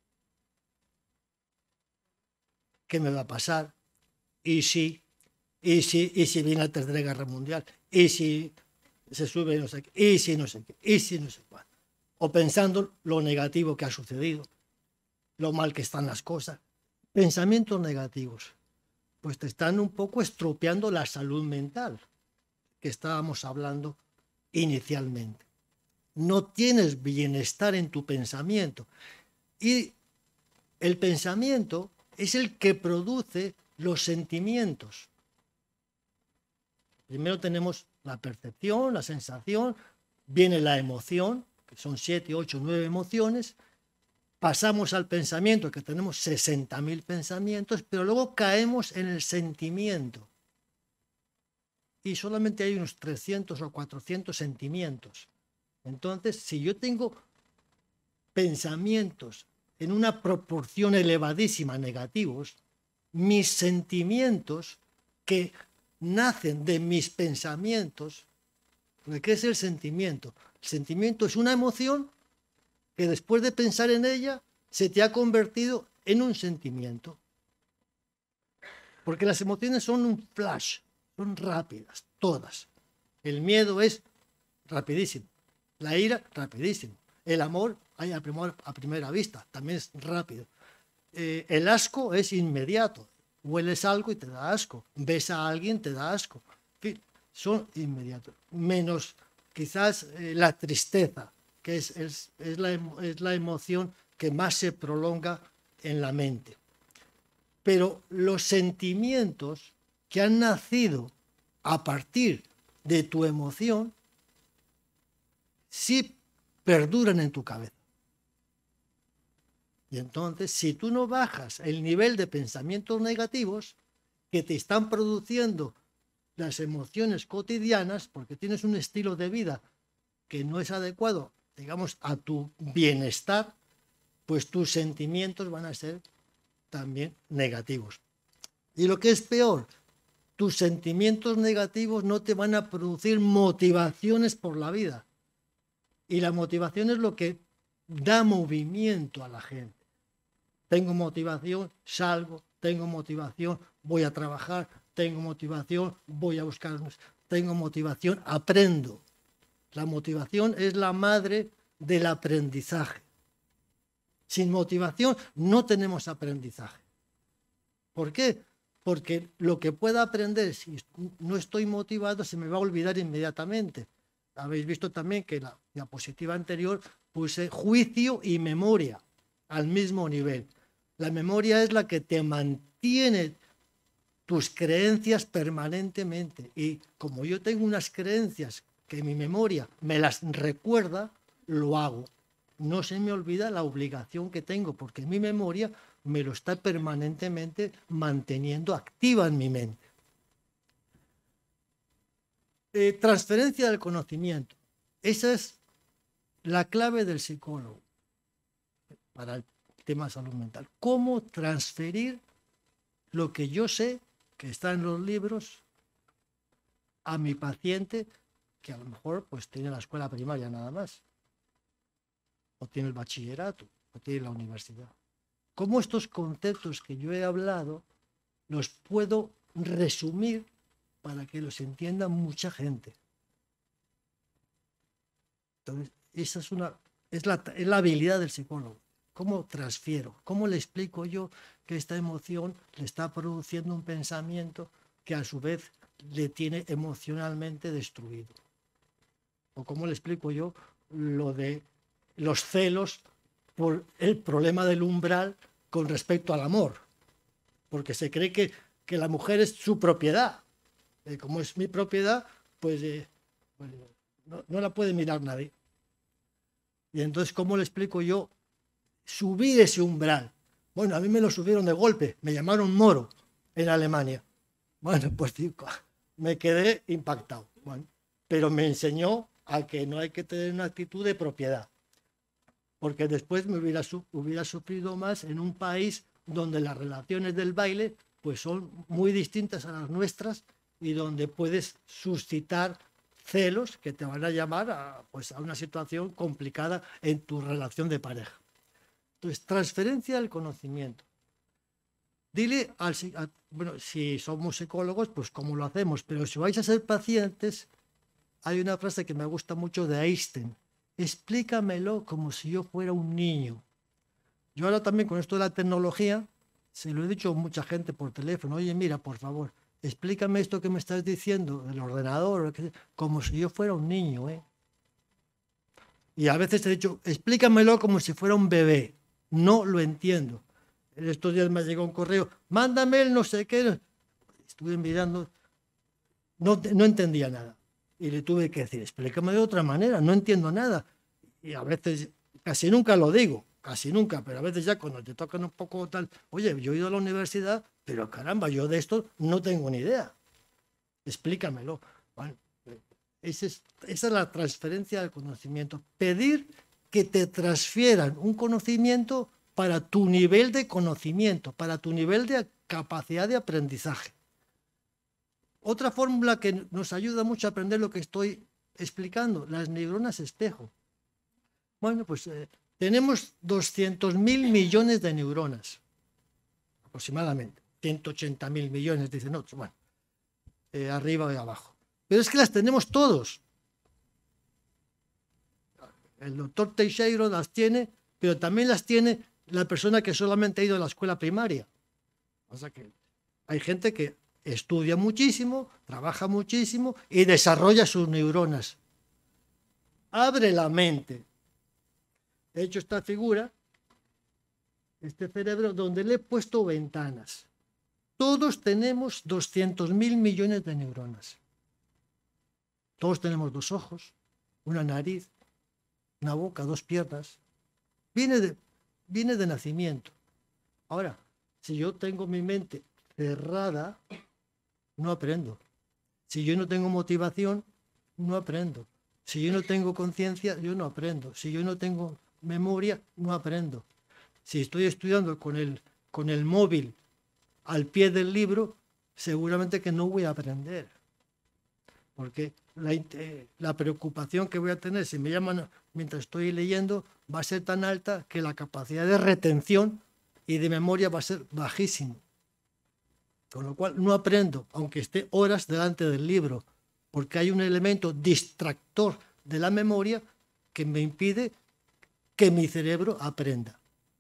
¿Qué me va a pasar? ¿Y si viene la Tercera Guerra Mundial? ¿Y si se sube no sé qué? ¿Y si no sé qué? ¿Y si no sé cuál? O pensando lo negativo que ha sucedido, lo mal que están las cosas. Pensamientos negativos, pues te están un poco estropeando la salud mental que estábamos hablando inicialmente. No tienes bienestar en tu pensamiento. Y el pensamiento es el que produce los sentimientos. Primero tenemos la percepción, la sensación, viene la emoción, que son 7, 8, 9 emociones, pasamos al pensamiento, que tenemos 60.000 pensamientos, pero luego caemos en el sentimiento. Y solamente hay unos 300 o 400 sentimientos. Entonces, si yo tengo pensamientos en una proporción elevadísima negativos, mis sentimientos que nacen de mis pensamientos, ¿qué es el sentimiento? El sentimiento es una emoción que después de pensar en ella se te ha convertido en un sentimiento. Porque las emociones son un flash, son rápidas, todas. El miedo es rapidísimo. La ira, rapidísimo. El amor, hay a primera vista, también es rápido. El asco es inmediato. Hueles algo y te da asco. Ves a alguien, te da asco. En fin, son inmediatos. Menos quizás la tristeza, que es la emoción que más se prolonga en la mente. Pero los sentimientos que han nacido a partir de tu emoción sí perduran en tu cabeza. Y entonces, si tú no bajas el nivel de pensamientos negativos que te están produciendo las emociones cotidianas, porque tienes un estilo de vida que no es adecuado, digamos, a tu bienestar, pues tus sentimientos van a ser también negativos. Y lo que es peor, tus sentimientos negativos no te van a producir motivaciones por la vida. Y la motivación es lo que da movimiento a la gente. Tengo motivación, salgo, tengo motivación, voy a trabajar, tengo motivación, voy a buscar, tengo motivación, aprendo. La motivación es la madre del aprendizaje. Sin motivación no tenemos aprendizaje. ¿Por qué? Porque lo que pueda aprender, si no estoy motivado, se me va a olvidar inmediatamente. Habéis visto también que en la diapositiva anterior puse juicio y memoria al mismo nivel. La memoria es la que te mantiene tus creencias permanentemente. Y como yo tengo unas creencias que mi memoria me las recuerda, lo hago. No se me olvida la obligación que tengo, porque mi memoria me lo está permanentemente manteniendo activa en mi mente. Transferencia del conocimiento. Esa es la clave del psicólogo para el tema de salud mental. ¿Cómo transferir lo que yo sé, que está en los libros, a mi paciente, que a lo mejor pues tiene la escuela primaria nada más, o tiene el bachillerato, o tiene la universidad? ¿Cómo estos conceptos que yo he hablado los puedo resumir para que los entienda mucha gente? Entonces, esa es la habilidad del psicólogo. ¿Cómo transfiero? ¿Cómo le explico yo que esta emoción le está produciendo un pensamiento que a su vez le tiene emocionalmente destruido? ¿O cómo le explico yo lo de los celos por el problema del umbral con respecto al amor? Porque se cree que la mujer es su propiedad. Como es mi propiedad, pues no la puede mirar nadie. Y entonces, ¿cómo le explico yo subir ese umbral? Bueno, a mí me lo subieron de golpe, me llamaron moro en Alemania. Bueno, pues me quedé impactado. Bueno, pero me enseñó a que no hay que tener una actitud de propiedad, porque después me hubiera sufrido más en un país donde las relaciones del baile pues son muy distintas a las nuestras y donde puedes suscitar celos que te van a llamar a una situación complicada en tu relación de pareja. Entonces, transferencia del conocimiento. Dile bueno, si somos psicólogos, pues cómo lo hacemos, pero si vais a ser pacientes, hay una frase que me gusta mucho de Einstein: explícamelo como si yo fuera un niño. Yo ahora también con esto de la tecnología, se lo he dicho a mucha gente por teléfono: oye, mira, por favor, explícame esto que me estás diciendo del ordenador, como si yo fuera un niño, ¿eh? Y a veces he dicho, explícamelo como si fuera un bebé, no lo entiendo. En estos días me llegó un correo, mándame el no sé qué. Estuve mirando, no entendía nada. Y le tuve que decir, explícame de otra manera, no entiendo nada. Y a veces, casi nunca lo digo, casi nunca, pero a veces ya cuando te tocan un poco tal, oye, yo he ido a la universidad, pero caramba, yo de esto no tengo ni idea. Explícamelo. Bueno, esa es la transferencia del conocimiento. Pedir que te transfieran un conocimiento para tu nivel de conocimiento, para tu nivel de capacidad de aprendizaje. Otra fórmula que nos ayuda mucho a aprender lo que estoy explicando, las neuronas espejo. Bueno, pues tenemos 200.000 millones de neuronas, aproximadamente. 180.000 millones, dicen otros. Bueno, arriba y abajo. Pero es que las tenemos todos. El doctor Teixeira las tiene, pero también las tiene la persona que solamente ha ido a la escuela primaria. O sea que hay gente que estudia muchísimo, trabaja muchísimo y desarrolla sus neuronas. Abre la mente. He hecho esta figura, este cerebro, donde le he puesto ventanas. Todos tenemos 200.000 millones de neuronas. Todos tenemos dos ojos, una nariz, una boca, dos piernas. Viene de nacimiento. Ahora, si yo tengo mi mente cerrada, no aprendo. Si yo no tengo motivación, no aprendo. Si yo no tengo conciencia, yo no aprendo. Si yo no tengo memoria, no aprendo. Si estoy estudiando con el móvil al pie del libro, seguramente que no voy a aprender. Porque la preocupación que voy a tener si me llaman mientras estoy leyendo va a ser tan alta que la capacidad de retención y de memoria va a ser bajísima. Con lo cual no aprendo, aunque esté horas delante del libro, porque hay un elemento distractor de la memoria que me impide que mi cerebro aprenda.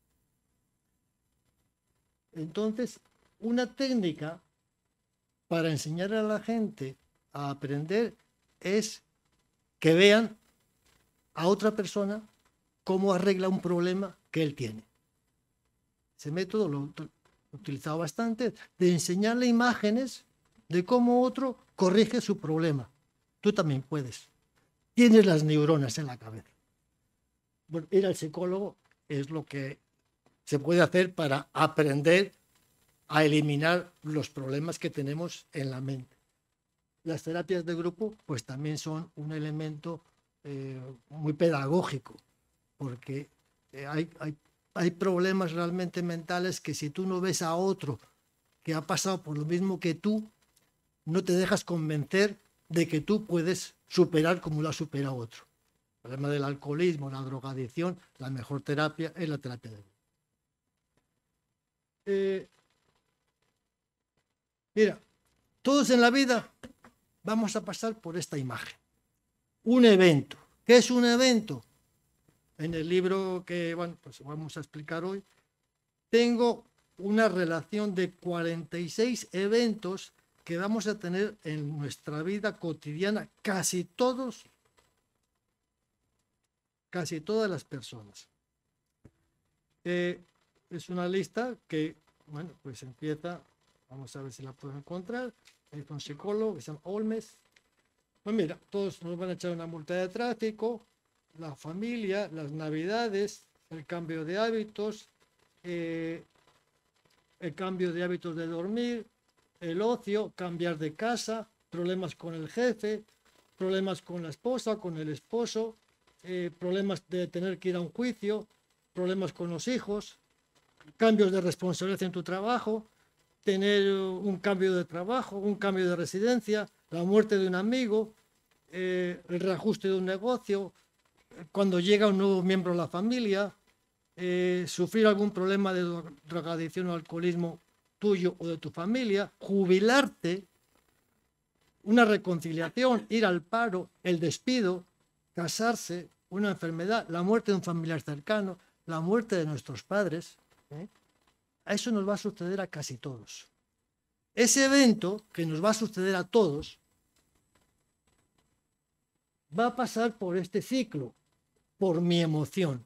Entonces, una técnica para enseñar a la gente a aprender es que vean a otra persona cómo arregla un problema que él tiene. Ese método lo he utilizado bastante, de enseñarle imágenes de cómo otro corrige su problema. Tú también puedes. Tienes las neuronas en la cabeza. Bueno, ir al psicólogo es lo que se puede hacer para aprender a eliminar los problemas que tenemos en la mente. Las terapias de grupo pues también son un elemento muy pedagógico, porque hay problemas realmente mentales que si tú no ves a otro que ha pasado por lo mismo que tú, no te dejas convencer de que tú puedes superar como lo ha superado otro. El problema del alcoholismo, la drogadicción, la mejor terapia es la terapia de grupo. Mira, todos en la vida vamos a pasar por esta imagen. Un evento. ¿Qué es un evento? En el libro que pues vamos a explicar hoy, tengo una relación de 46 eventos que vamos a tener en nuestra vida cotidiana, casi todas las personas. Es una lista que, bueno, pues empieza, vamos a ver si la puedo encontrar, es un psicólogo que se llama Olmes. Pues mira, todos nos van a echar una multa de tráfico, la familia, las navidades, el cambio de hábitos, el cambio de hábitos de dormir, el ocio, cambiar de casa, problemas con el jefe, problemas con la esposa, con el esposo, problemas de tener que ir a un juicio, problemas con los hijos, cambios de responsabilidad en tu trabajo, tener un cambio de trabajo, un cambio de residencia, la muerte de un amigo, el reajuste de un negocio, cuando llega un nuevo miembro a la familia, sufrir algún problema de drogadicción o alcoholismo tuyo o de tu familia, jubilarte, una reconciliación, ir al paro, el despido, casarse, una enfermedad, la muerte de un familiar cercano, la muerte de nuestros padres. A eso nos va a suceder a casi todos. Ese evento que nos va a suceder a todos va a pasar por este ciclo, por mi emoción.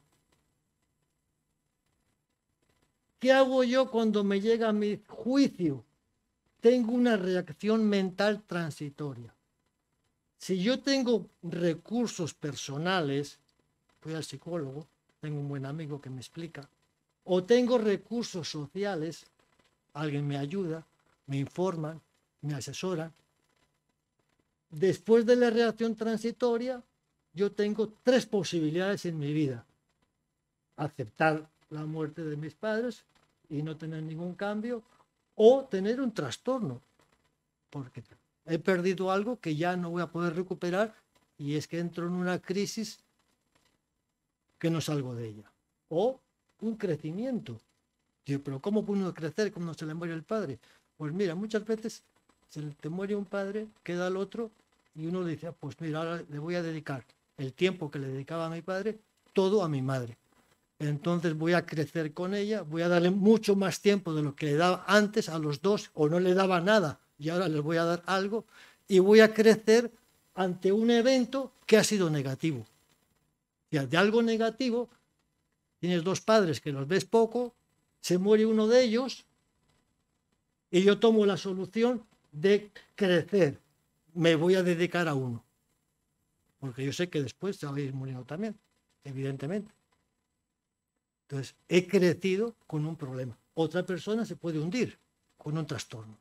¿Qué hago yo cuando me llega mi juicio? Tengo una reacción mental transitoria. Si yo tengo recursos personales, voy al psicólogo, tengo un buen amigo que me explica, o tengo recursos sociales, alguien me ayuda, me informan, me asesoran. Después de la reacción transitoria, yo tengo 3 posibilidades en mi vida. Aceptar la muerte de mis padres y no tener ningún cambio, o tener un trastorno, porque he perdido algo que ya no voy a poder recuperar y es que entro en una crisis que no salgo de ella. O un crecimiento. Digo, pero ¿cómo puede uno crecer cuando se le muere el padre? Pues mira, muchas veces se te muere un padre, queda el otro y uno le dice, pues mira, ahora le voy a dedicar el tiempo que le dedicaba a mi padre, todo a mi madre. Entonces voy a crecer con ella, voy a darle mucho más tiempo de lo que le daba antes a los dos, o no le daba nada, y ahora les voy a dar algo, y voy a crecer ante un evento que ha sido negativo. Ya, de algo negativo, tienes 2 padres que los ves poco, se muere uno de ellos, y yo tomo la solución de crecer. Me voy a dedicar a uno, porque yo sé que después se va a ir muriendo también. evidentemente. Entonces, he crecido con un problema. Otra persona se puede hundir con un trastorno.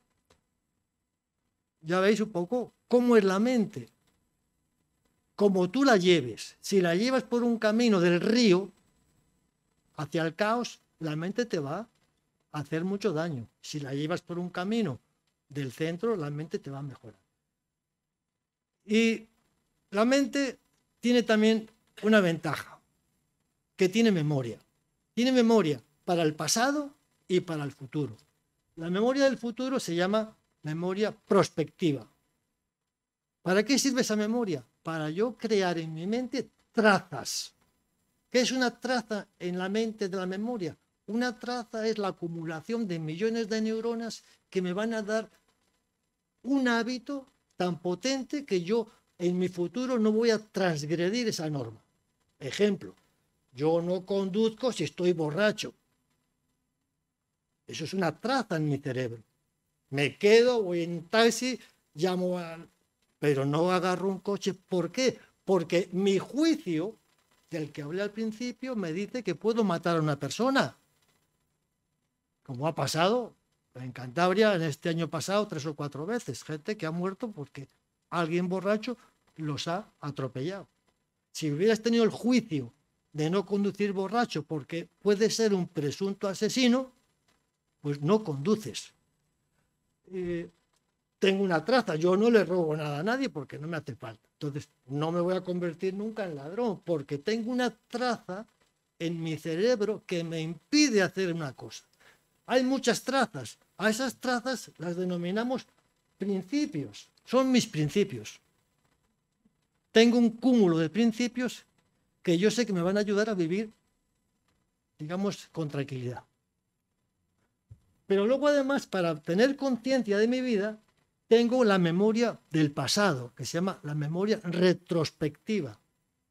Ya veis un poco cómo es la mente. Como tú la lleves, si la llevas por un camino del río hacia el caos, la mente te va a hacer mucho daño. Si la llevas por un camino del centro, la mente te va a mejorar. Y la mente tiene también una ventaja, que tiene memoria. Tiene memoria para el pasado y para el futuro. La memoria del futuro se llama memoria prospectiva. ¿Para qué sirve esa memoria? Para yo crear en mi mente trazas. ¿Qué es una traza en la mente de la memoria? Una traza es la acumulación de millones de neuronas que me van a dar un hábito tan potente que yo en mi futuro no voy a transgredir esa norma. Ejemplo, yo no conduzco si estoy borracho. Eso es una traza en mi cerebro. Me quedo, voy en taxi, llamo al... pero no agarro un coche. ¿Por qué? Porque mi juicio, del que hablé al principio, me dice que puedo matar a una persona. Como ha pasado en Cantabria en este año pasado 3 o 4 veces. Gente que ha muerto porque alguien borracho los ha atropellado. Si hubieras tenido el juicio de no conducir borracho porque puede ser un presunto asesino, pues no conduces. Tengo una traza, yo no le robo nada a nadie porque no me hace falta. Entonces no me voy a convertir nunca en ladrón porque tengo una traza en mi cerebro que me impide hacer una cosa. Hay muchas trazas. A esas trazas las denominamos principios. Son mis principios. Tengo un cúmulo de principios que yo sé que me van a ayudar a vivir, digamos, con tranquilidad. Pero luego, además, para tener conciencia de mi vida, tengo la memoria del pasado, que se llama la memoria retrospectiva.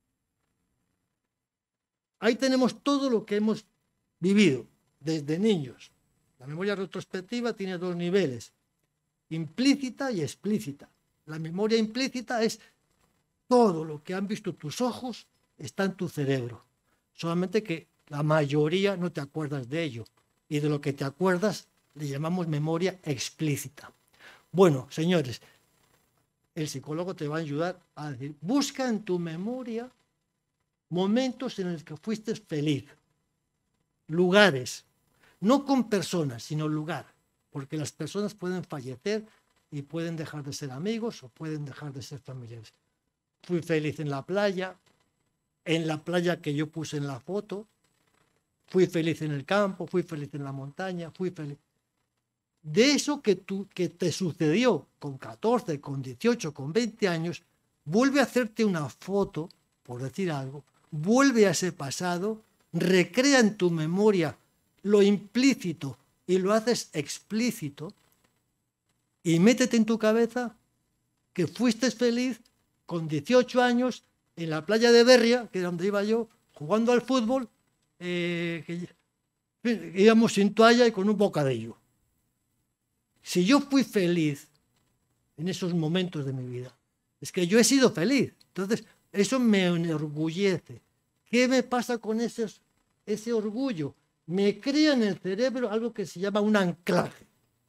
Ahí tenemos todo lo que hemos vivido desde niños. La memoria retrospectiva tiene 2 niveles, implícita y explícita. La memoria implícita es todo lo que han visto tus ojos está en tu cerebro, solamente que la mayoría no te acuerdas de ello. Y de lo que te acuerdas le llamamos memoria explícita. Bueno, señores, el psicólogo te va a ayudar a decir, busca en tu memoria momentos en los que fuiste feliz, lugares, no con personas, sino lugar, porque las personas pueden fallecer y pueden dejar de ser amigos o pueden dejar de ser familiares. Fui feliz en la playa que yo puse en la foto, fui feliz en el campo, fui feliz en la montaña, fui feliz. De eso que te sucedió con 14, con 18, con 20 años, vuelve a hacerte una foto, por decir algo, vuelve a ese pasado, recrea en tu memoria lo implícito y lo haces explícito y métete en tu cabeza que fuiste feliz con 18 años en la playa de Berria, que era donde iba yo, jugando al fútbol, que íbamos sin toalla y con un bocadillo. Si yo fui feliz en esos momentos de mi vida, es que yo he sido feliz. Entonces, eso me enorgullece. ¿Qué me pasa con ese orgullo? Me crea en el cerebro algo que se llama un anclaje.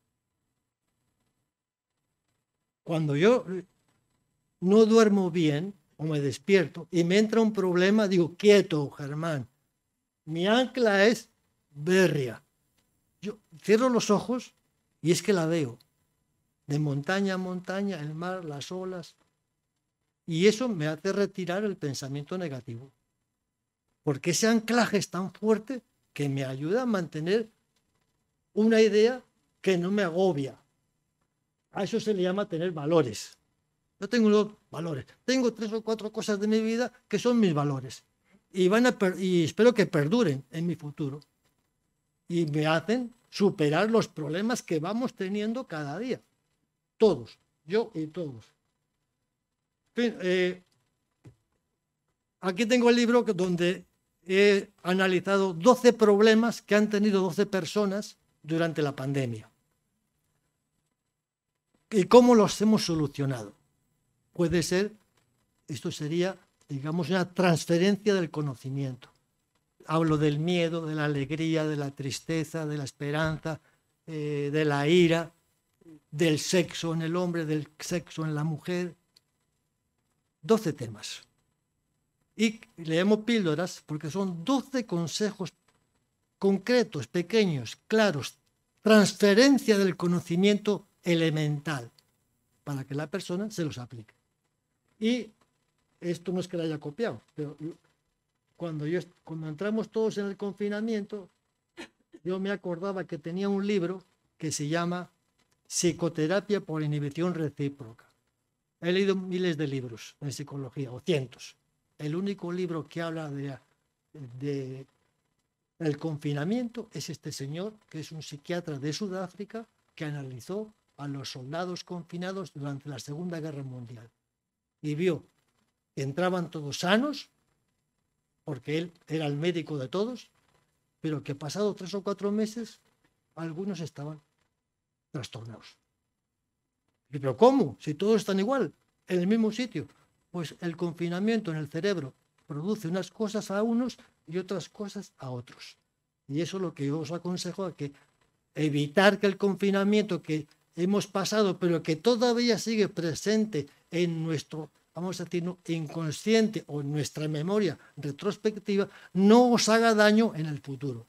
Cuando yo no duermo bien o me despierto y me entra un problema, digo, quieto, Germán. Mi ancla es Berria. Yo cierro los ojos y es que la veo. De montaña a montaña, el mar, las olas. Y eso me hace retirar el pensamiento negativo. Porque ese anclaje es tan fuerte que me ayuda a mantener una idea que no me agobia. A eso se le llama tener valores. Yo tengo unos valores. Tengo 3 o 4 cosas de mi vida que son mis valores. Y espero que perduren en mi futuro. Y me hacen superar los problemas que vamos teniendo cada día. Todos. Yo y todos. En fin, aquí tengo el libro donde he analizado 12 problemas que han tenido 12 personas durante la pandemia. ¿Y cómo los hemos solucionado? Puede ser, esto sería digamos, una transferencia del conocimiento. Hablo del miedo, de la alegría, de la tristeza, de la esperanza, de la ira, del sexo en el hombre, del sexo en la mujer. 12 temas. Y le llamo píldoras porque son 12 consejos concretos, pequeños, claros, transferencia del conocimiento elemental para que la persona se los aplique. Y esto no es que lo haya copiado, pero cuando entramos todos en el confinamiento, yo me acordaba que tenía un libro que se llama Psicoterapia por inhibición recíproca. He leído miles de libros en psicología, o cientos. El único libro que habla del confinamiento es este señor, que es un psiquiatra de Sudáfrica, que analizó a los soldados confinados durante la Segunda Guerra Mundial. Y vio que entraban todos sanos, porque él era el médico de todos, pero que pasados 3 o 4 meses, algunos estaban trastornados. ¿Pero cómo? Si todos están igual, en el mismo sitio. Pues el confinamiento en el cerebro produce unas cosas a unos y otras cosas a otros. Y eso es lo que yo os aconsejo, a que evitar que el confinamiento que hemos pasado, pero que todavía sigue presente en nuestro, vamos a decir, inconsciente o en nuestra memoria retrospectiva, no os haga daño en el futuro.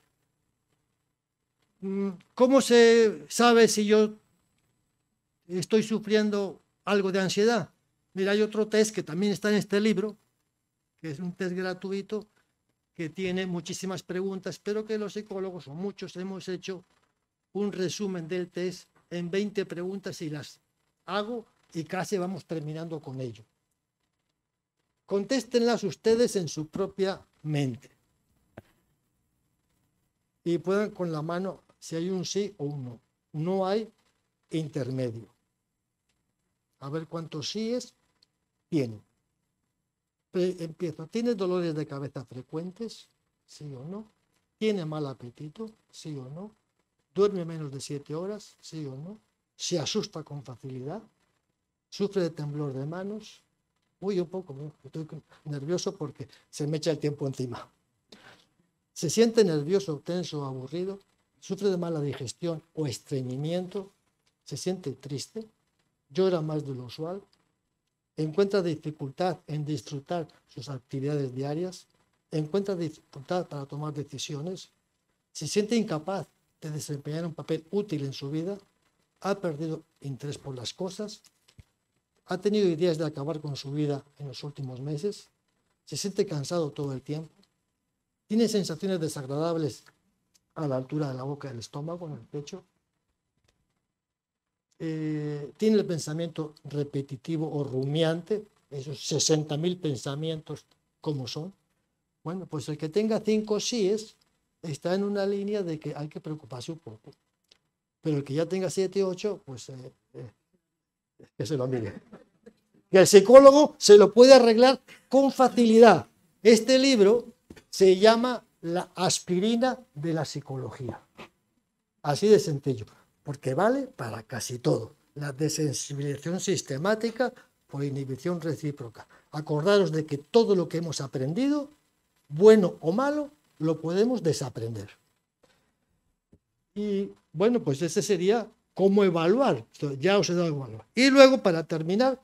¿Cómo se sabe si yo estoy sufriendo algo de ansiedad? Mira, hay otro test que también está en este libro, que es un test gratuito, que tiene muchísimas preguntas, pero que los psicólogos, o muchos, hemos hecho un resumen del test en 20 preguntas y las hago y casi vamos terminando con ello. Contéstenlas ustedes en su propia mente. Y puedan con la mano si hay un sí o un no. No hay intermedio. A ver cuántos síes tiene. Empiezo. ¿Tiene dolores de cabeza frecuentes? ¿Sí o no? ¿Tiene mal apetito? ¿Sí o no? ¿Duerme menos de 7 horas? ¿Sí o no? ¿Se asusta con facilidad? ¿Sufre de temblor de manos? Uy, un poco, estoy nervioso porque se me echa el tiempo encima. ¿Se siente nervioso, tenso o aburrido? ¿Sufre de mala digestión o estreñimiento? ¿Se siente triste? ¿Llora más de lo usual? ¿Encuentra dificultad en disfrutar sus actividades diarias? ¿Encuentra dificultad para tomar decisiones? ¿Se siente incapaz de desempeñar un papel útil en su vida? ¿Ha perdido interés por las cosas? ¿Ha tenido ideas de acabar con su vida en los últimos meses? ¿Se siente cansado todo el tiempo? ¿Tiene sensaciones desagradables a la altura de la boca del estómago, en el pecho? ¿Tiene el pensamiento repetitivo o rumiante? Esos 60.000 pensamientos, ¿cómo son? Bueno, pues el que tenga 5 síes está en una línea de que hay que preocuparse un poco. Pero el que ya tenga 7 o 8, pues que se lo mire. Que el psicólogo se lo puede arreglar con facilidad. Este libro se llama La aspirina de la psicología. Así de sencillo, porque vale para casi todo. La desensibilización sistemática por inhibición recíproca. Acordaros de que todo lo que hemos aprendido, bueno o malo, lo podemos desaprender. Y bueno, pues ese sería cómo evaluar. Ya os he dado a evaluar. Y luego, para terminar,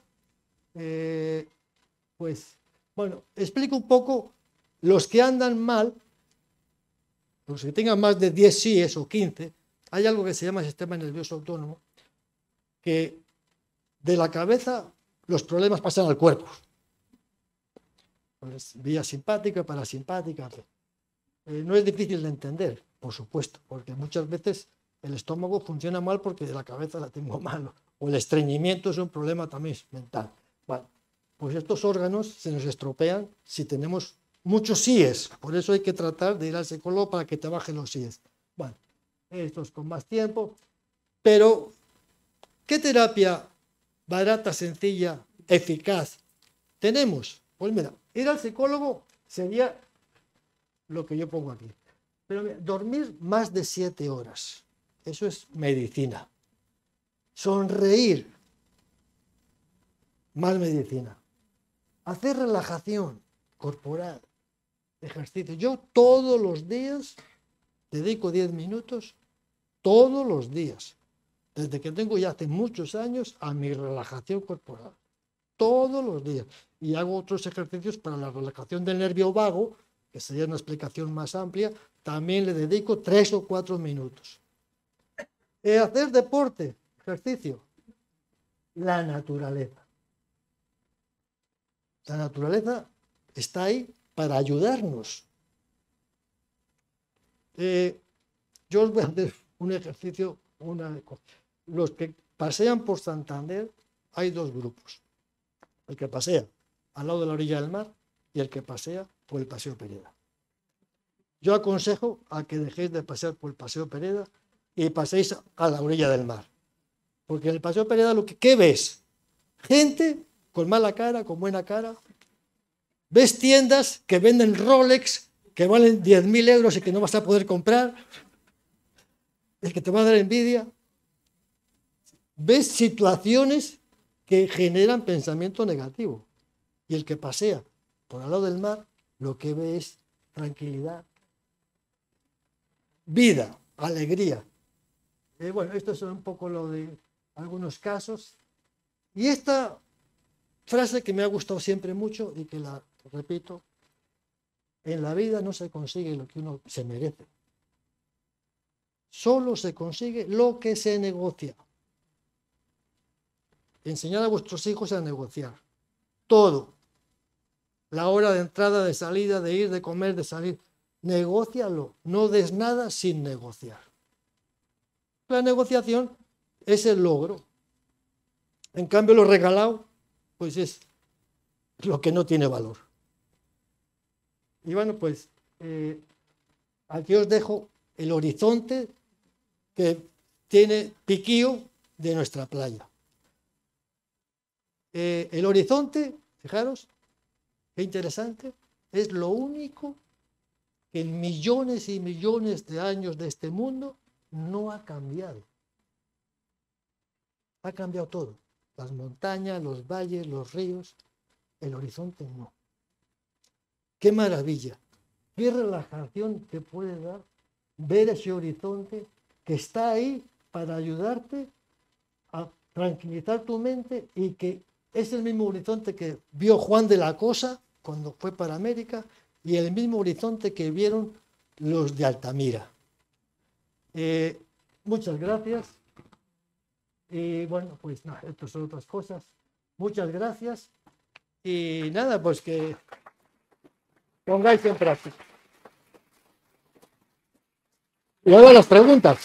pues, bueno, explico un poco los que andan mal, los que tengan más de 10 síes o 15, hay algo que se llama sistema nervioso autónomo, que de la cabeza los problemas pasan al cuerpo. Pues, vía simpática, parasimpática. No es difícil de entender, por supuesto, porque muchas veces el estómago funciona mal porque de la cabeza la tengo mal, o el estreñimiento es un problema también mental. Bueno, pues estos órganos se nos estropean si tenemos muchos síes, por eso hay que tratar de ir al psicólogo para que te bajen los síes. Bueno, esto es con más tiempo, pero ¿qué terapia barata, sencilla, eficaz tenemos? Pues mira, ir al psicólogo sería lo que yo pongo aquí. Pero mira, dormir más de 7 horas, eso es medicina. Sonreír, más medicina. Hacer relajación corporal, ejercicio. Yo todos los días dedico 10 minutos, todos los días, desde que tengo ya hace muchos años, a mi relajación corporal. Todos los días. Y hago otros ejercicios para la relajación del nervio vago, que sería una explicación más amplia, también le dedico 3 o 4 minutos. Hacer deporte, ejercicio. La naturaleza. La naturaleza está ahí para ayudarnos. Yo os voy a hacer un ejercicio. Los que pasean por Santander, hay dos grupos. El que pasea al lado de la orilla del mar y el que pasea por el Paseo Pereda. Yo aconsejo a que dejéis de pasear por el Paseo Pereda y paséis a la orilla del mar. Porque en el Paseo Pereda, ¿qué ves? Gente con mala cara, con buena cara. Ves tiendas que venden Rolex que valen 10.000 euros y que no vas a poder comprar. Es que te va a dar envidia. Ves situaciones que generan pensamiento negativo. Y el que pasea por al lado del mar, lo que ve es tranquilidad, vida, alegría. Bueno, esto es un poco lo de algunos casos. Y esta frase que me ha gustado siempre mucho y que la repito: en la vida no se consigue lo que uno se merece. Solo se consigue lo que se negocia. Enseñad a vuestros hijos a negociar. Todo. La hora de entrada, de salida, de ir, de comer, de salir. Negócialo. No des nada sin negociar. La negociación es el logro. En cambio, lo regalado, pues es lo que no tiene valor. Y bueno, pues aquí os dejo el horizonte que tiene Piquío de nuestra playa. El horizonte, fijaros, qué interesante, es lo único que en millones y millones de años de este mundo no ha cambiado. Ha cambiado todo. Las montañas, los valles, los ríos, el horizonte no. ¡Qué maravilla! ¡Qué relajación te puede dar ver ese horizonte que está ahí para ayudarte a tranquilizar tu mente y que es el mismo horizonte que vio Juan de la Cosa cuando fue para América y el mismo horizonte que vieron los de Altamira? Muchas gracias. Y bueno, pues nada, estas son otras cosas. Muchas gracias. Y nada, pues que pongáis en práctica. Y ahora las preguntas.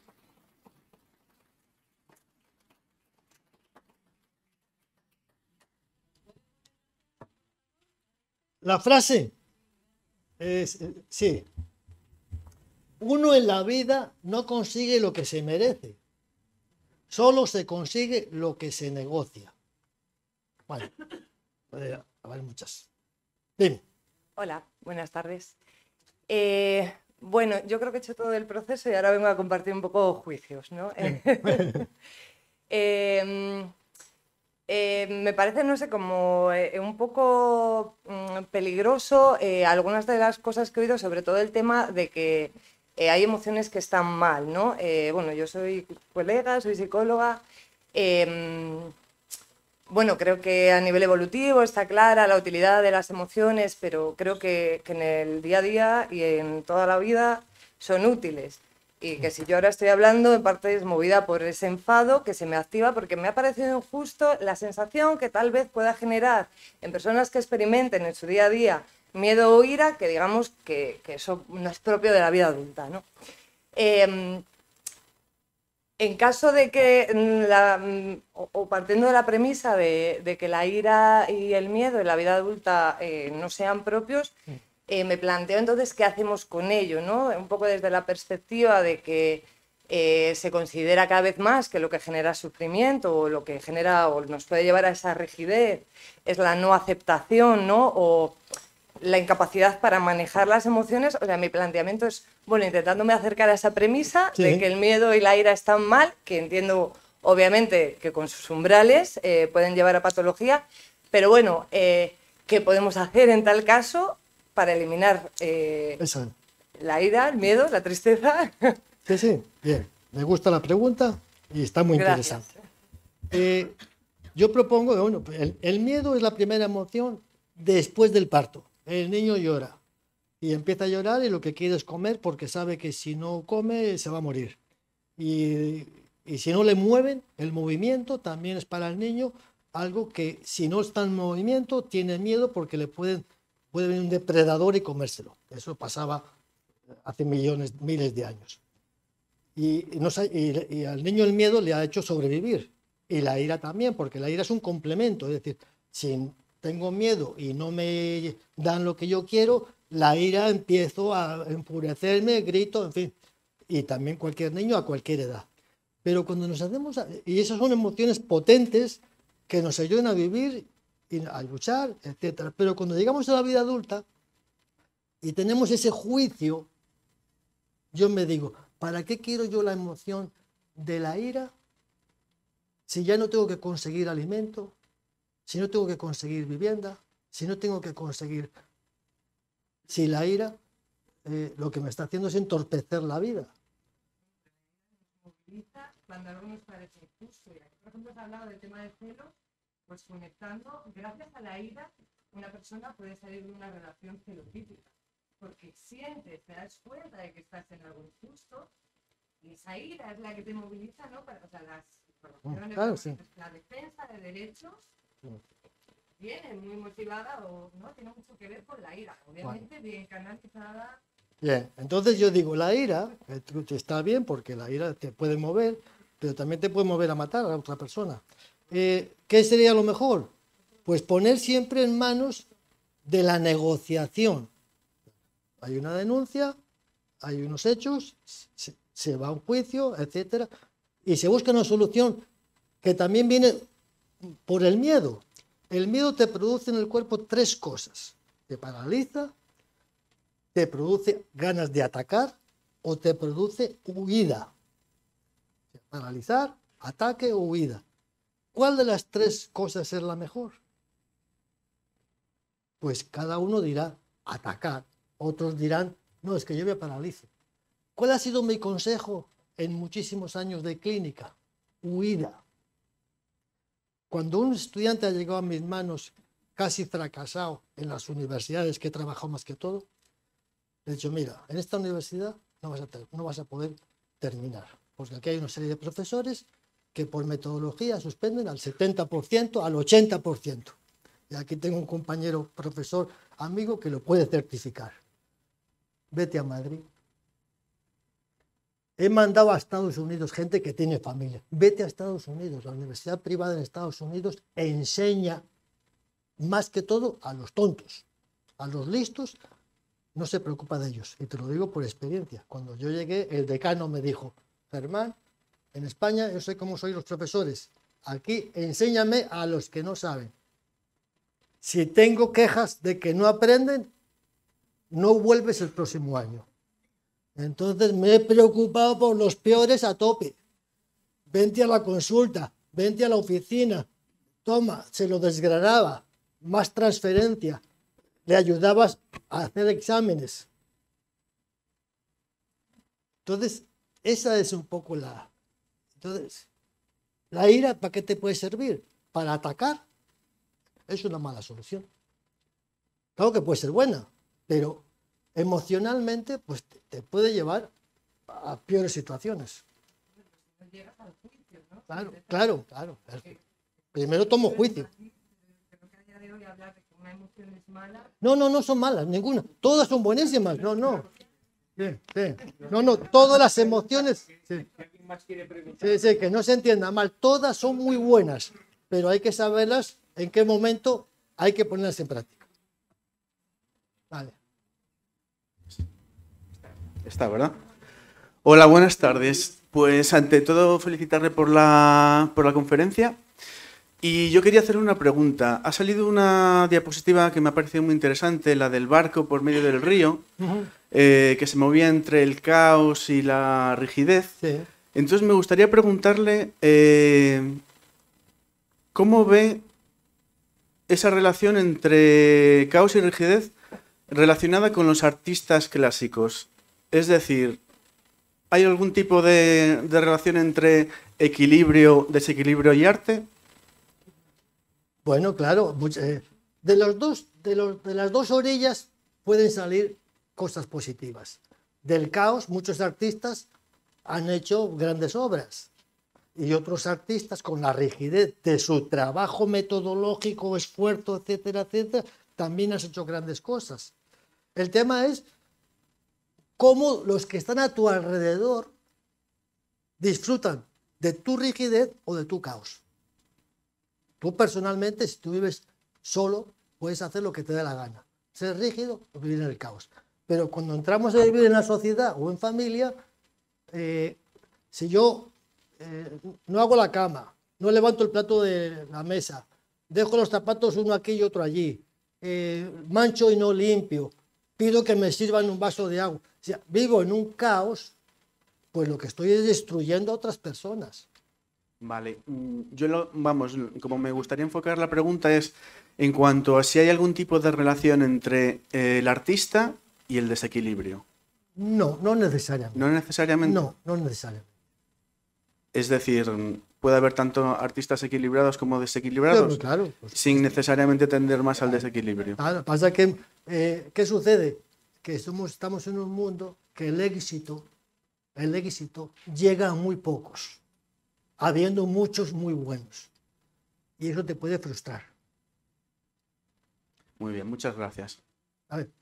La frase es, sí, uno en la vida no consigue lo que se merece, solo se consigue lo que se negocia. Bueno, puede haber muchas. Dime. Hola, buenas tardes. Bueno, yo creo que he hecho todo el proceso y ahora vengo a compartir un poco juicios, ¿no? Me parece, no sé, como un poco peligroso algunas de las cosas que he oído, sobre todo el tema de que hay emociones que están mal, ¿no? Bueno, yo soy colega, soy psicóloga. Bueno, creo que a nivel evolutivo está clara la utilidad de las emociones, pero creo que en el día a día y en toda la vida son útiles. Y que si yo ahora estoy hablando, en parte es movida por ese enfado que se me activa porque me ha parecido injusto la sensación que tal vez pueda generar en personas que experimenten en su día a día miedo o ira, que digamos que eso no es propio de la vida adulta, ¿no? En caso de que, o partiendo de la premisa de que la ira y el miedo en la vida adulta no sean propios, me planteo entonces qué hacemos con ello, ¿no? Un poco desde la perspectiva de que se considera cada vez más que lo que genera sufrimiento o lo que genera o nos puede llevar a esa rigidez es la no aceptación, ¿no? O la incapacidad para manejar las emociones. O sea, mi planteamiento es, bueno, intentándome acercar a esa premisa de que el miedo y la ira están mal, que entiendo obviamente que con sus umbrales pueden llevar a patología, pero bueno, ¿Qué podemos hacer en tal caso para eliminar Esa. la ira, el miedo, la tristeza? Sí, sí, bien. Me gusta la pregunta y está muy Gracias. interesante. Yo propongo, bueno, el miedo es la primera emoción después del parto. El niño llora y empieza a llorar y lo que quiere es comer porque sabe que si no come se va a morir. Y si no le mueven, el movimiento también es para el niño algo que si no está en movimiento tiene miedo porque puede venir un depredador y comérselo. Eso pasaba hace miles de años. Y al niño el miedo le ha hecho sobrevivir. Y la ira también, porque la ira es un complemento. Es decir, si tengo miedo y no me dan lo que yo quiero, la ira empiezo a enfurecerme, grito, en fin. Y también cualquier niño a cualquier edad. Pero cuando nos hacemos... Y esas son emociones potentes que nos ayudan a vivir, y a luchar, etc. Pero cuando llegamos a la vida adulta y tenemos ese juicio, yo me digo, ¿para qué quiero yo la emoción de la ira si ya no tengo que conseguir alimento, si no tengo que conseguir vivienda, si no tengo que conseguir... Si la ira lo que me está haciendo es entorpecer la vida. Cuando algo nos parece injusto. Y aquí, por ejemplo, has hablado del tema del celos, pues conectando, gracias a la ira, una persona puede salir de una relación celotípica. Porque sientes, te das cuenta de que estás en algo injusto, y esa ira es la que te moviliza, ¿no? O sea, las informaciones, Claro, sí. la defensa de derechos viene muy motivada o no tiene mucho que ver con la ira. Obviamente, bien canalizada. Bien, entonces yo digo, la ira está bien porque la ira te puede mover, pero también te puede mover a matar a otra persona. ¿Qué sería lo mejor? Pues poner siempre en manos de la negociación. Hay una denuncia, hay unos hechos, se va a un juicio, etcétera, y se busca una solución que también viene por el miedo. El miedo te produce en el cuerpo tres cosas. Te paraliza, te produce ganas de atacar o te produce huida. Paralizar, ataque o huida. ¿Cuál de las tres cosas es la mejor? Pues cada uno dirá atacar. Otros dirán, no, es que yo me paralizo. ¿Cuál ha sido mi consejo en muchísimos años de clínica? Huida. Cuando un estudiante ha llegado a mis manos casi fracasado en las universidades que he trabajado más que todo, le he dicho, mira, en esta universidad no vas a poder terminar, porque aquí hay una serie de profesores que por metodología suspenden al 70%, al 80%. Y aquí tengo un compañero profesor, amigo, que lo puede certificar. Vete a Madrid. He mandado a Estados Unidos gente que tiene familia. Vete a Estados Unidos. La universidad privada en Estados Unidos enseña más que todo a los tontos. A los listos no se preocupa de ellos. Y te lo digo por experiencia. Cuando yo llegué, el decano me dijo, Germán, en España yo sé cómo sois los profesores. Aquí enséñame a los que no saben. Si tengo quejas de que no aprenden, no vuelves el próximo año. Entonces me he preocupado por los peores a tope. Vente a la consulta, vente a la oficina, toma, se lo desgranaba, más transferencia, le ayudabas a hacer exámenes. Entonces, esa es un poco la... Entonces, la ira, ¿para qué te puede servir? Para atacar. Es una mala solución. Claro que puede ser buena, pero emocionalmente pues te puede llevar a peores situaciones. Claro. Primero tomo juicio. No son malas, ninguna. Todas son buenísimas. No. No, todas las emociones. Sí, que no se entienda mal. Todas son muy buenas, pero hay que saberlas en qué momento hay que ponerlas en práctica. Vale. Está, ¿verdad? Hola, buenas tardes. Pues ante todo felicitarle por la conferencia. Y yo quería hacerle una pregunta. Ha salido una diapositiva que me ha parecido muy interesante, la del barco por medio del río, que se movía entre el caos y la rigidez. Sí. Entonces me gustaría preguntarle cómo ve esa relación entre caos y rigidez relacionada con los artistas clásicos. Es decir, ¿hay algún tipo de relación entre equilibrio, desequilibrio y arte? Bueno, claro, de las dos orillas pueden salir cosas positivas. Del caos, muchos artistas han hecho grandes obras y otros artistas, con la rigidez de su trabajo metodológico, esfuerzo, etcétera, etcétera, también han hecho grandes cosas. El tema es cómo los que están a tu alrededor disfrutan de tu rigidez o de tu caos. Tú personalmente, si tú vives solo, puedes hacer lo que te dé la gana. Ser rígido o vivir en el caos. Pero cuando entramos a vivir en la sociedad o en familia, si yo no hago la cama, no levanto el plato de la mesa, dejo los zapatos uno aquí y otro allí, mancho y no limpio, pido que me sirvan un vaso de agua, o sea, vivo en un caos, pues lo que estoy es destruyendo a otras personas. Vale, como me gustaría enfocar la pregunta es en cuanto a si hay algún tipo de relación entre el artista y el desequilibrio. No, no necesariamente. ¿No necesariamente? No, no necesariamente. Es decir, puede haber tanto artistas equilibrados como desequilibrados, claro, sin necesariamente tender más al desequilibrio. Claro, pasa que, ¿qué sucede? Que estamos en un mundo que el éxito llega a muy pocos, habiendo muchos muy buenos. Y eso te puede frustrar. Muy bien, muchas gracias. A ver.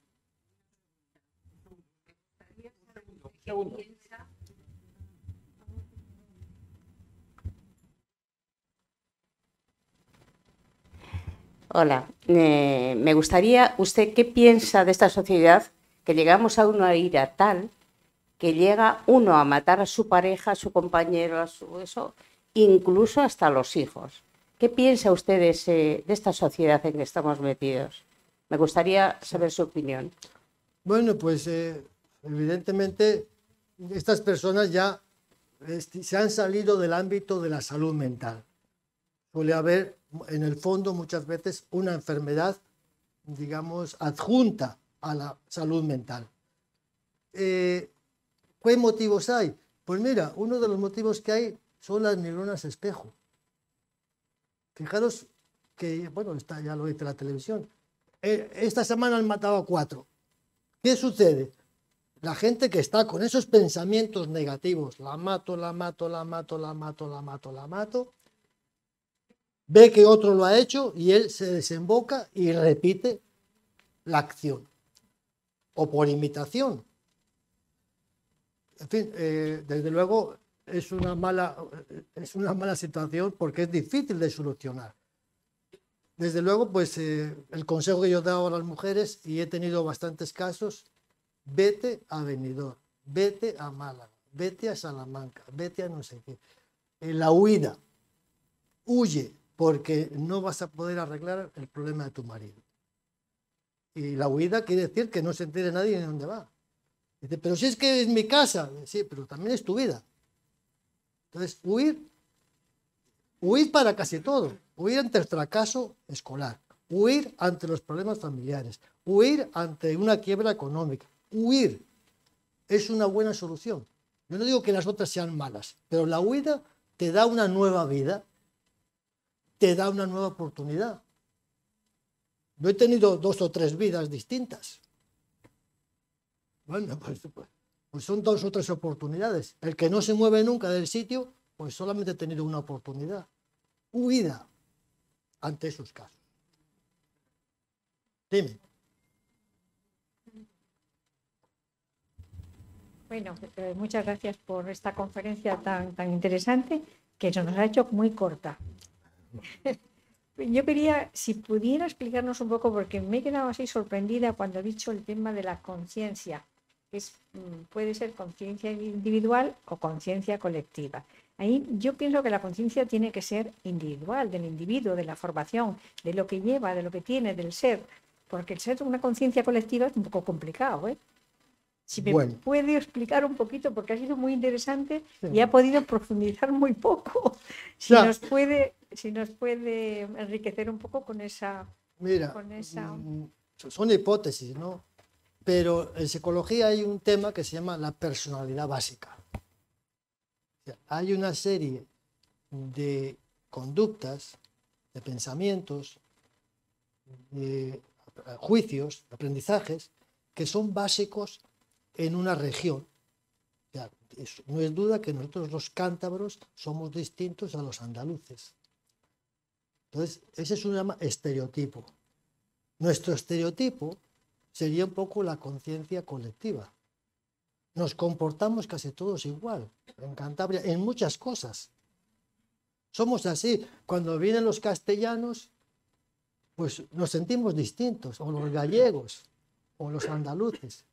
Hola, me gustaría, ¿usted qué piensa de esta sociedad que llegamos a una ira tal que llega uno a matar a su pareja, a su compañero, eso, incluso hasta a los hijos? ¿Qué piensa usted de esta sociedad en que estamos metidos? Me gustaría saber su opinión. Bueno, pues evidentemente estas personas ya se han salido del ámbito de la salud mental. Suele haber en el fondo muchas veces una enfermedad, digamos, adjunta a la salud mental. ¿Qué motivos hay? Pues mira, uno de los motivos que hay son las neuronas espejo. Fijaros que, bueno, ya lo dice la televisión, esta semana han matado a 4. ¿Qué sucede? La gente que está con esos pensamientos negativos, la mato, la mato, la mato, la mato, la mato, la mato, ve que otro lo ha hecho y él se desemboca y repite la acción. O por imitación. En fin, desde luego es una mala situación porque es difícil de solucionar. Desde luego, pues el consejo que yo he dado a las mujeres, y he tenido bastantes casos, vete a Benidorm, vete a Málaga, vete a Salamanca, vete a no sé qué. En la huida, huye, porque no vas a poder arreglar el problema de tu marido. Y la huida quiere decir que no se entere nadie de dónde va. Dice, pero si es que es mi casa. Sí, pero también es tu vida. Entonces, huir para casi todo. Huir ante el fracaso escolar. Huir ante los problemas familiares. Huir ante una quiebra económica. Huir es una buena solución. Yo no digo que las otras sean malas, pero la huida te da una nueva vida, te da una nueva oportunidad. Yo he tenido 2 o 3 vidas distintas. Bueno, pues son 2 o 3 oportunidades. El que no se mueve nunca del sitio, pues solamente ha tenido una oportunidad. Huida ante esos casos. Dime. Bueno, muchas gracias por esta conferencia tan interesante que se nos ha hecho muy corta. Yo quería, si pudiera explicarnos un poco, porque me he quedado así sorprendida cuando ha dicho el tema de la conciencia, que puede ser conciencia individual o conciencia colectiva. Ahí yo pienso que la conciencia tiene que ser individual, del individuo, de la formación, de lo que lleva, de lo que tiene, del ser, porque el ser una conciencia colectiva es un poco complicado, ¿eh? Si me puede explicar un poquito, porque ha sido muy interesante y ha podido profundizar muy poco. Si nos puede si nos puede enriquecer un poco con esa... Mira, con esa... son hipótesis, ¿no? Pero en psicología hay un tema que se llama la personalidad básica. O sea, hay una serie de conductas, de pensamientos, de juicios, de aprendizajes, que son básicos en una región. O sea, no es duda que nosotros los cántabros somos distintos a los andaluces. Entonces, ese es un estereotipo. Nuestro estereotipo sería un poco la conciencia colectiva. Nos comportamos casi todos igual, en Cantabria, en muchas cosas. Somos así. Cuando vienen los castellanos, pues nos sentimos distintos, o los gallegos, o los andaluces.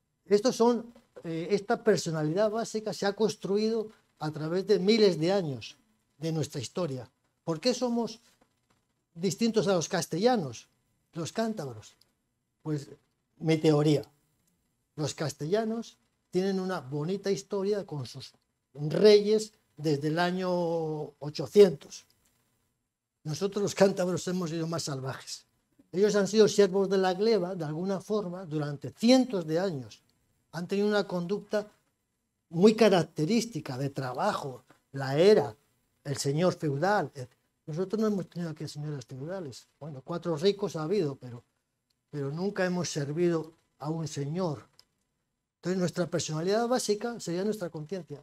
Esta personalidad básica se ha construido a través de miles de años de nuestra historia. ¿Por qué somos distintos a los castellanos, los cántabros? Pues mi teoría. Los castellanos tienen una bonita historia con sus reyes desde el año 800. Nosotros los cántabros hemos sido más salvajes. Ellos han sido siervos de la gleba, de alguna forma, durante cientos de años. Han tenido una conducta muy característica de trabajo, la era, el señor feudal. Nosotros no hemos tenido aquí señores feudales. Bueno, 4 ricos ha habido, pero nunca hemos servido a un señor. Entonces, nuestra personalidad básica sería nuestra conciencia.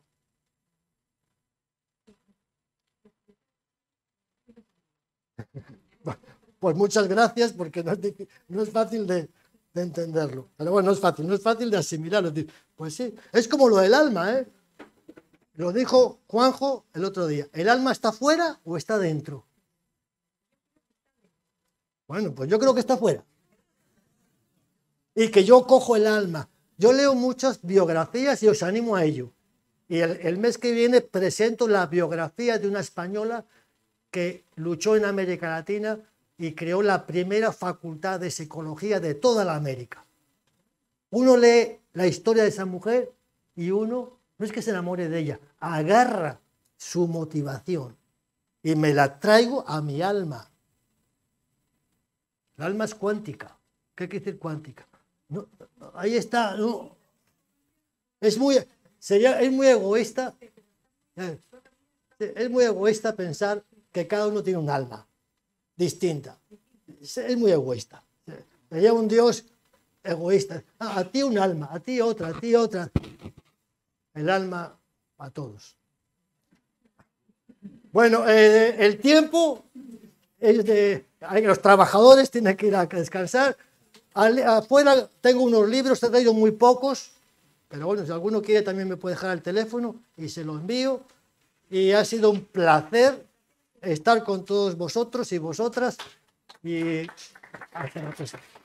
Pues muchas gracias, porque no es fácil de entenderlo. Pero bueno, no es fácil de asimilarlo. Pues sí, es como lo del alma, ¿eh? Lo dijo Juanjo el otro día. ¿El alma está fuera o está dentro? Bueno, pues yo creo que está fuera. Y que yo cojo el alma. Yo leo muchas biografías y os animo a ello. Y el mes que viene presento la biografía de una española que luchó en América Latina y creó la primera facultad de psicología de toda la América. Uno lee la historia de esa mujer y uno no es que se enamore de ella, agarra su motivación y me la traigo a mi alma. El alma es cuántica. ¿Qué quiere decir cuántica? No, ahí está. No. Es muy egoísta. Es muy egoísta pensar que cada uno tiene un alma distinta. Es muy egoísta. Sería un Dios egoísta. A ti un alma, a ti otra, a ti otra. El alma a todos. Bueno, el tiempo es los trabajadores tienen que ir a descansar. Afuera tengo unos libros, he traído muy pocos, pero bueno, si alguno quiere también me puede dejar el teléfono y se lo envío. Y ha sido un placer estar con todos vosotros y vosotras y hasta la próxima.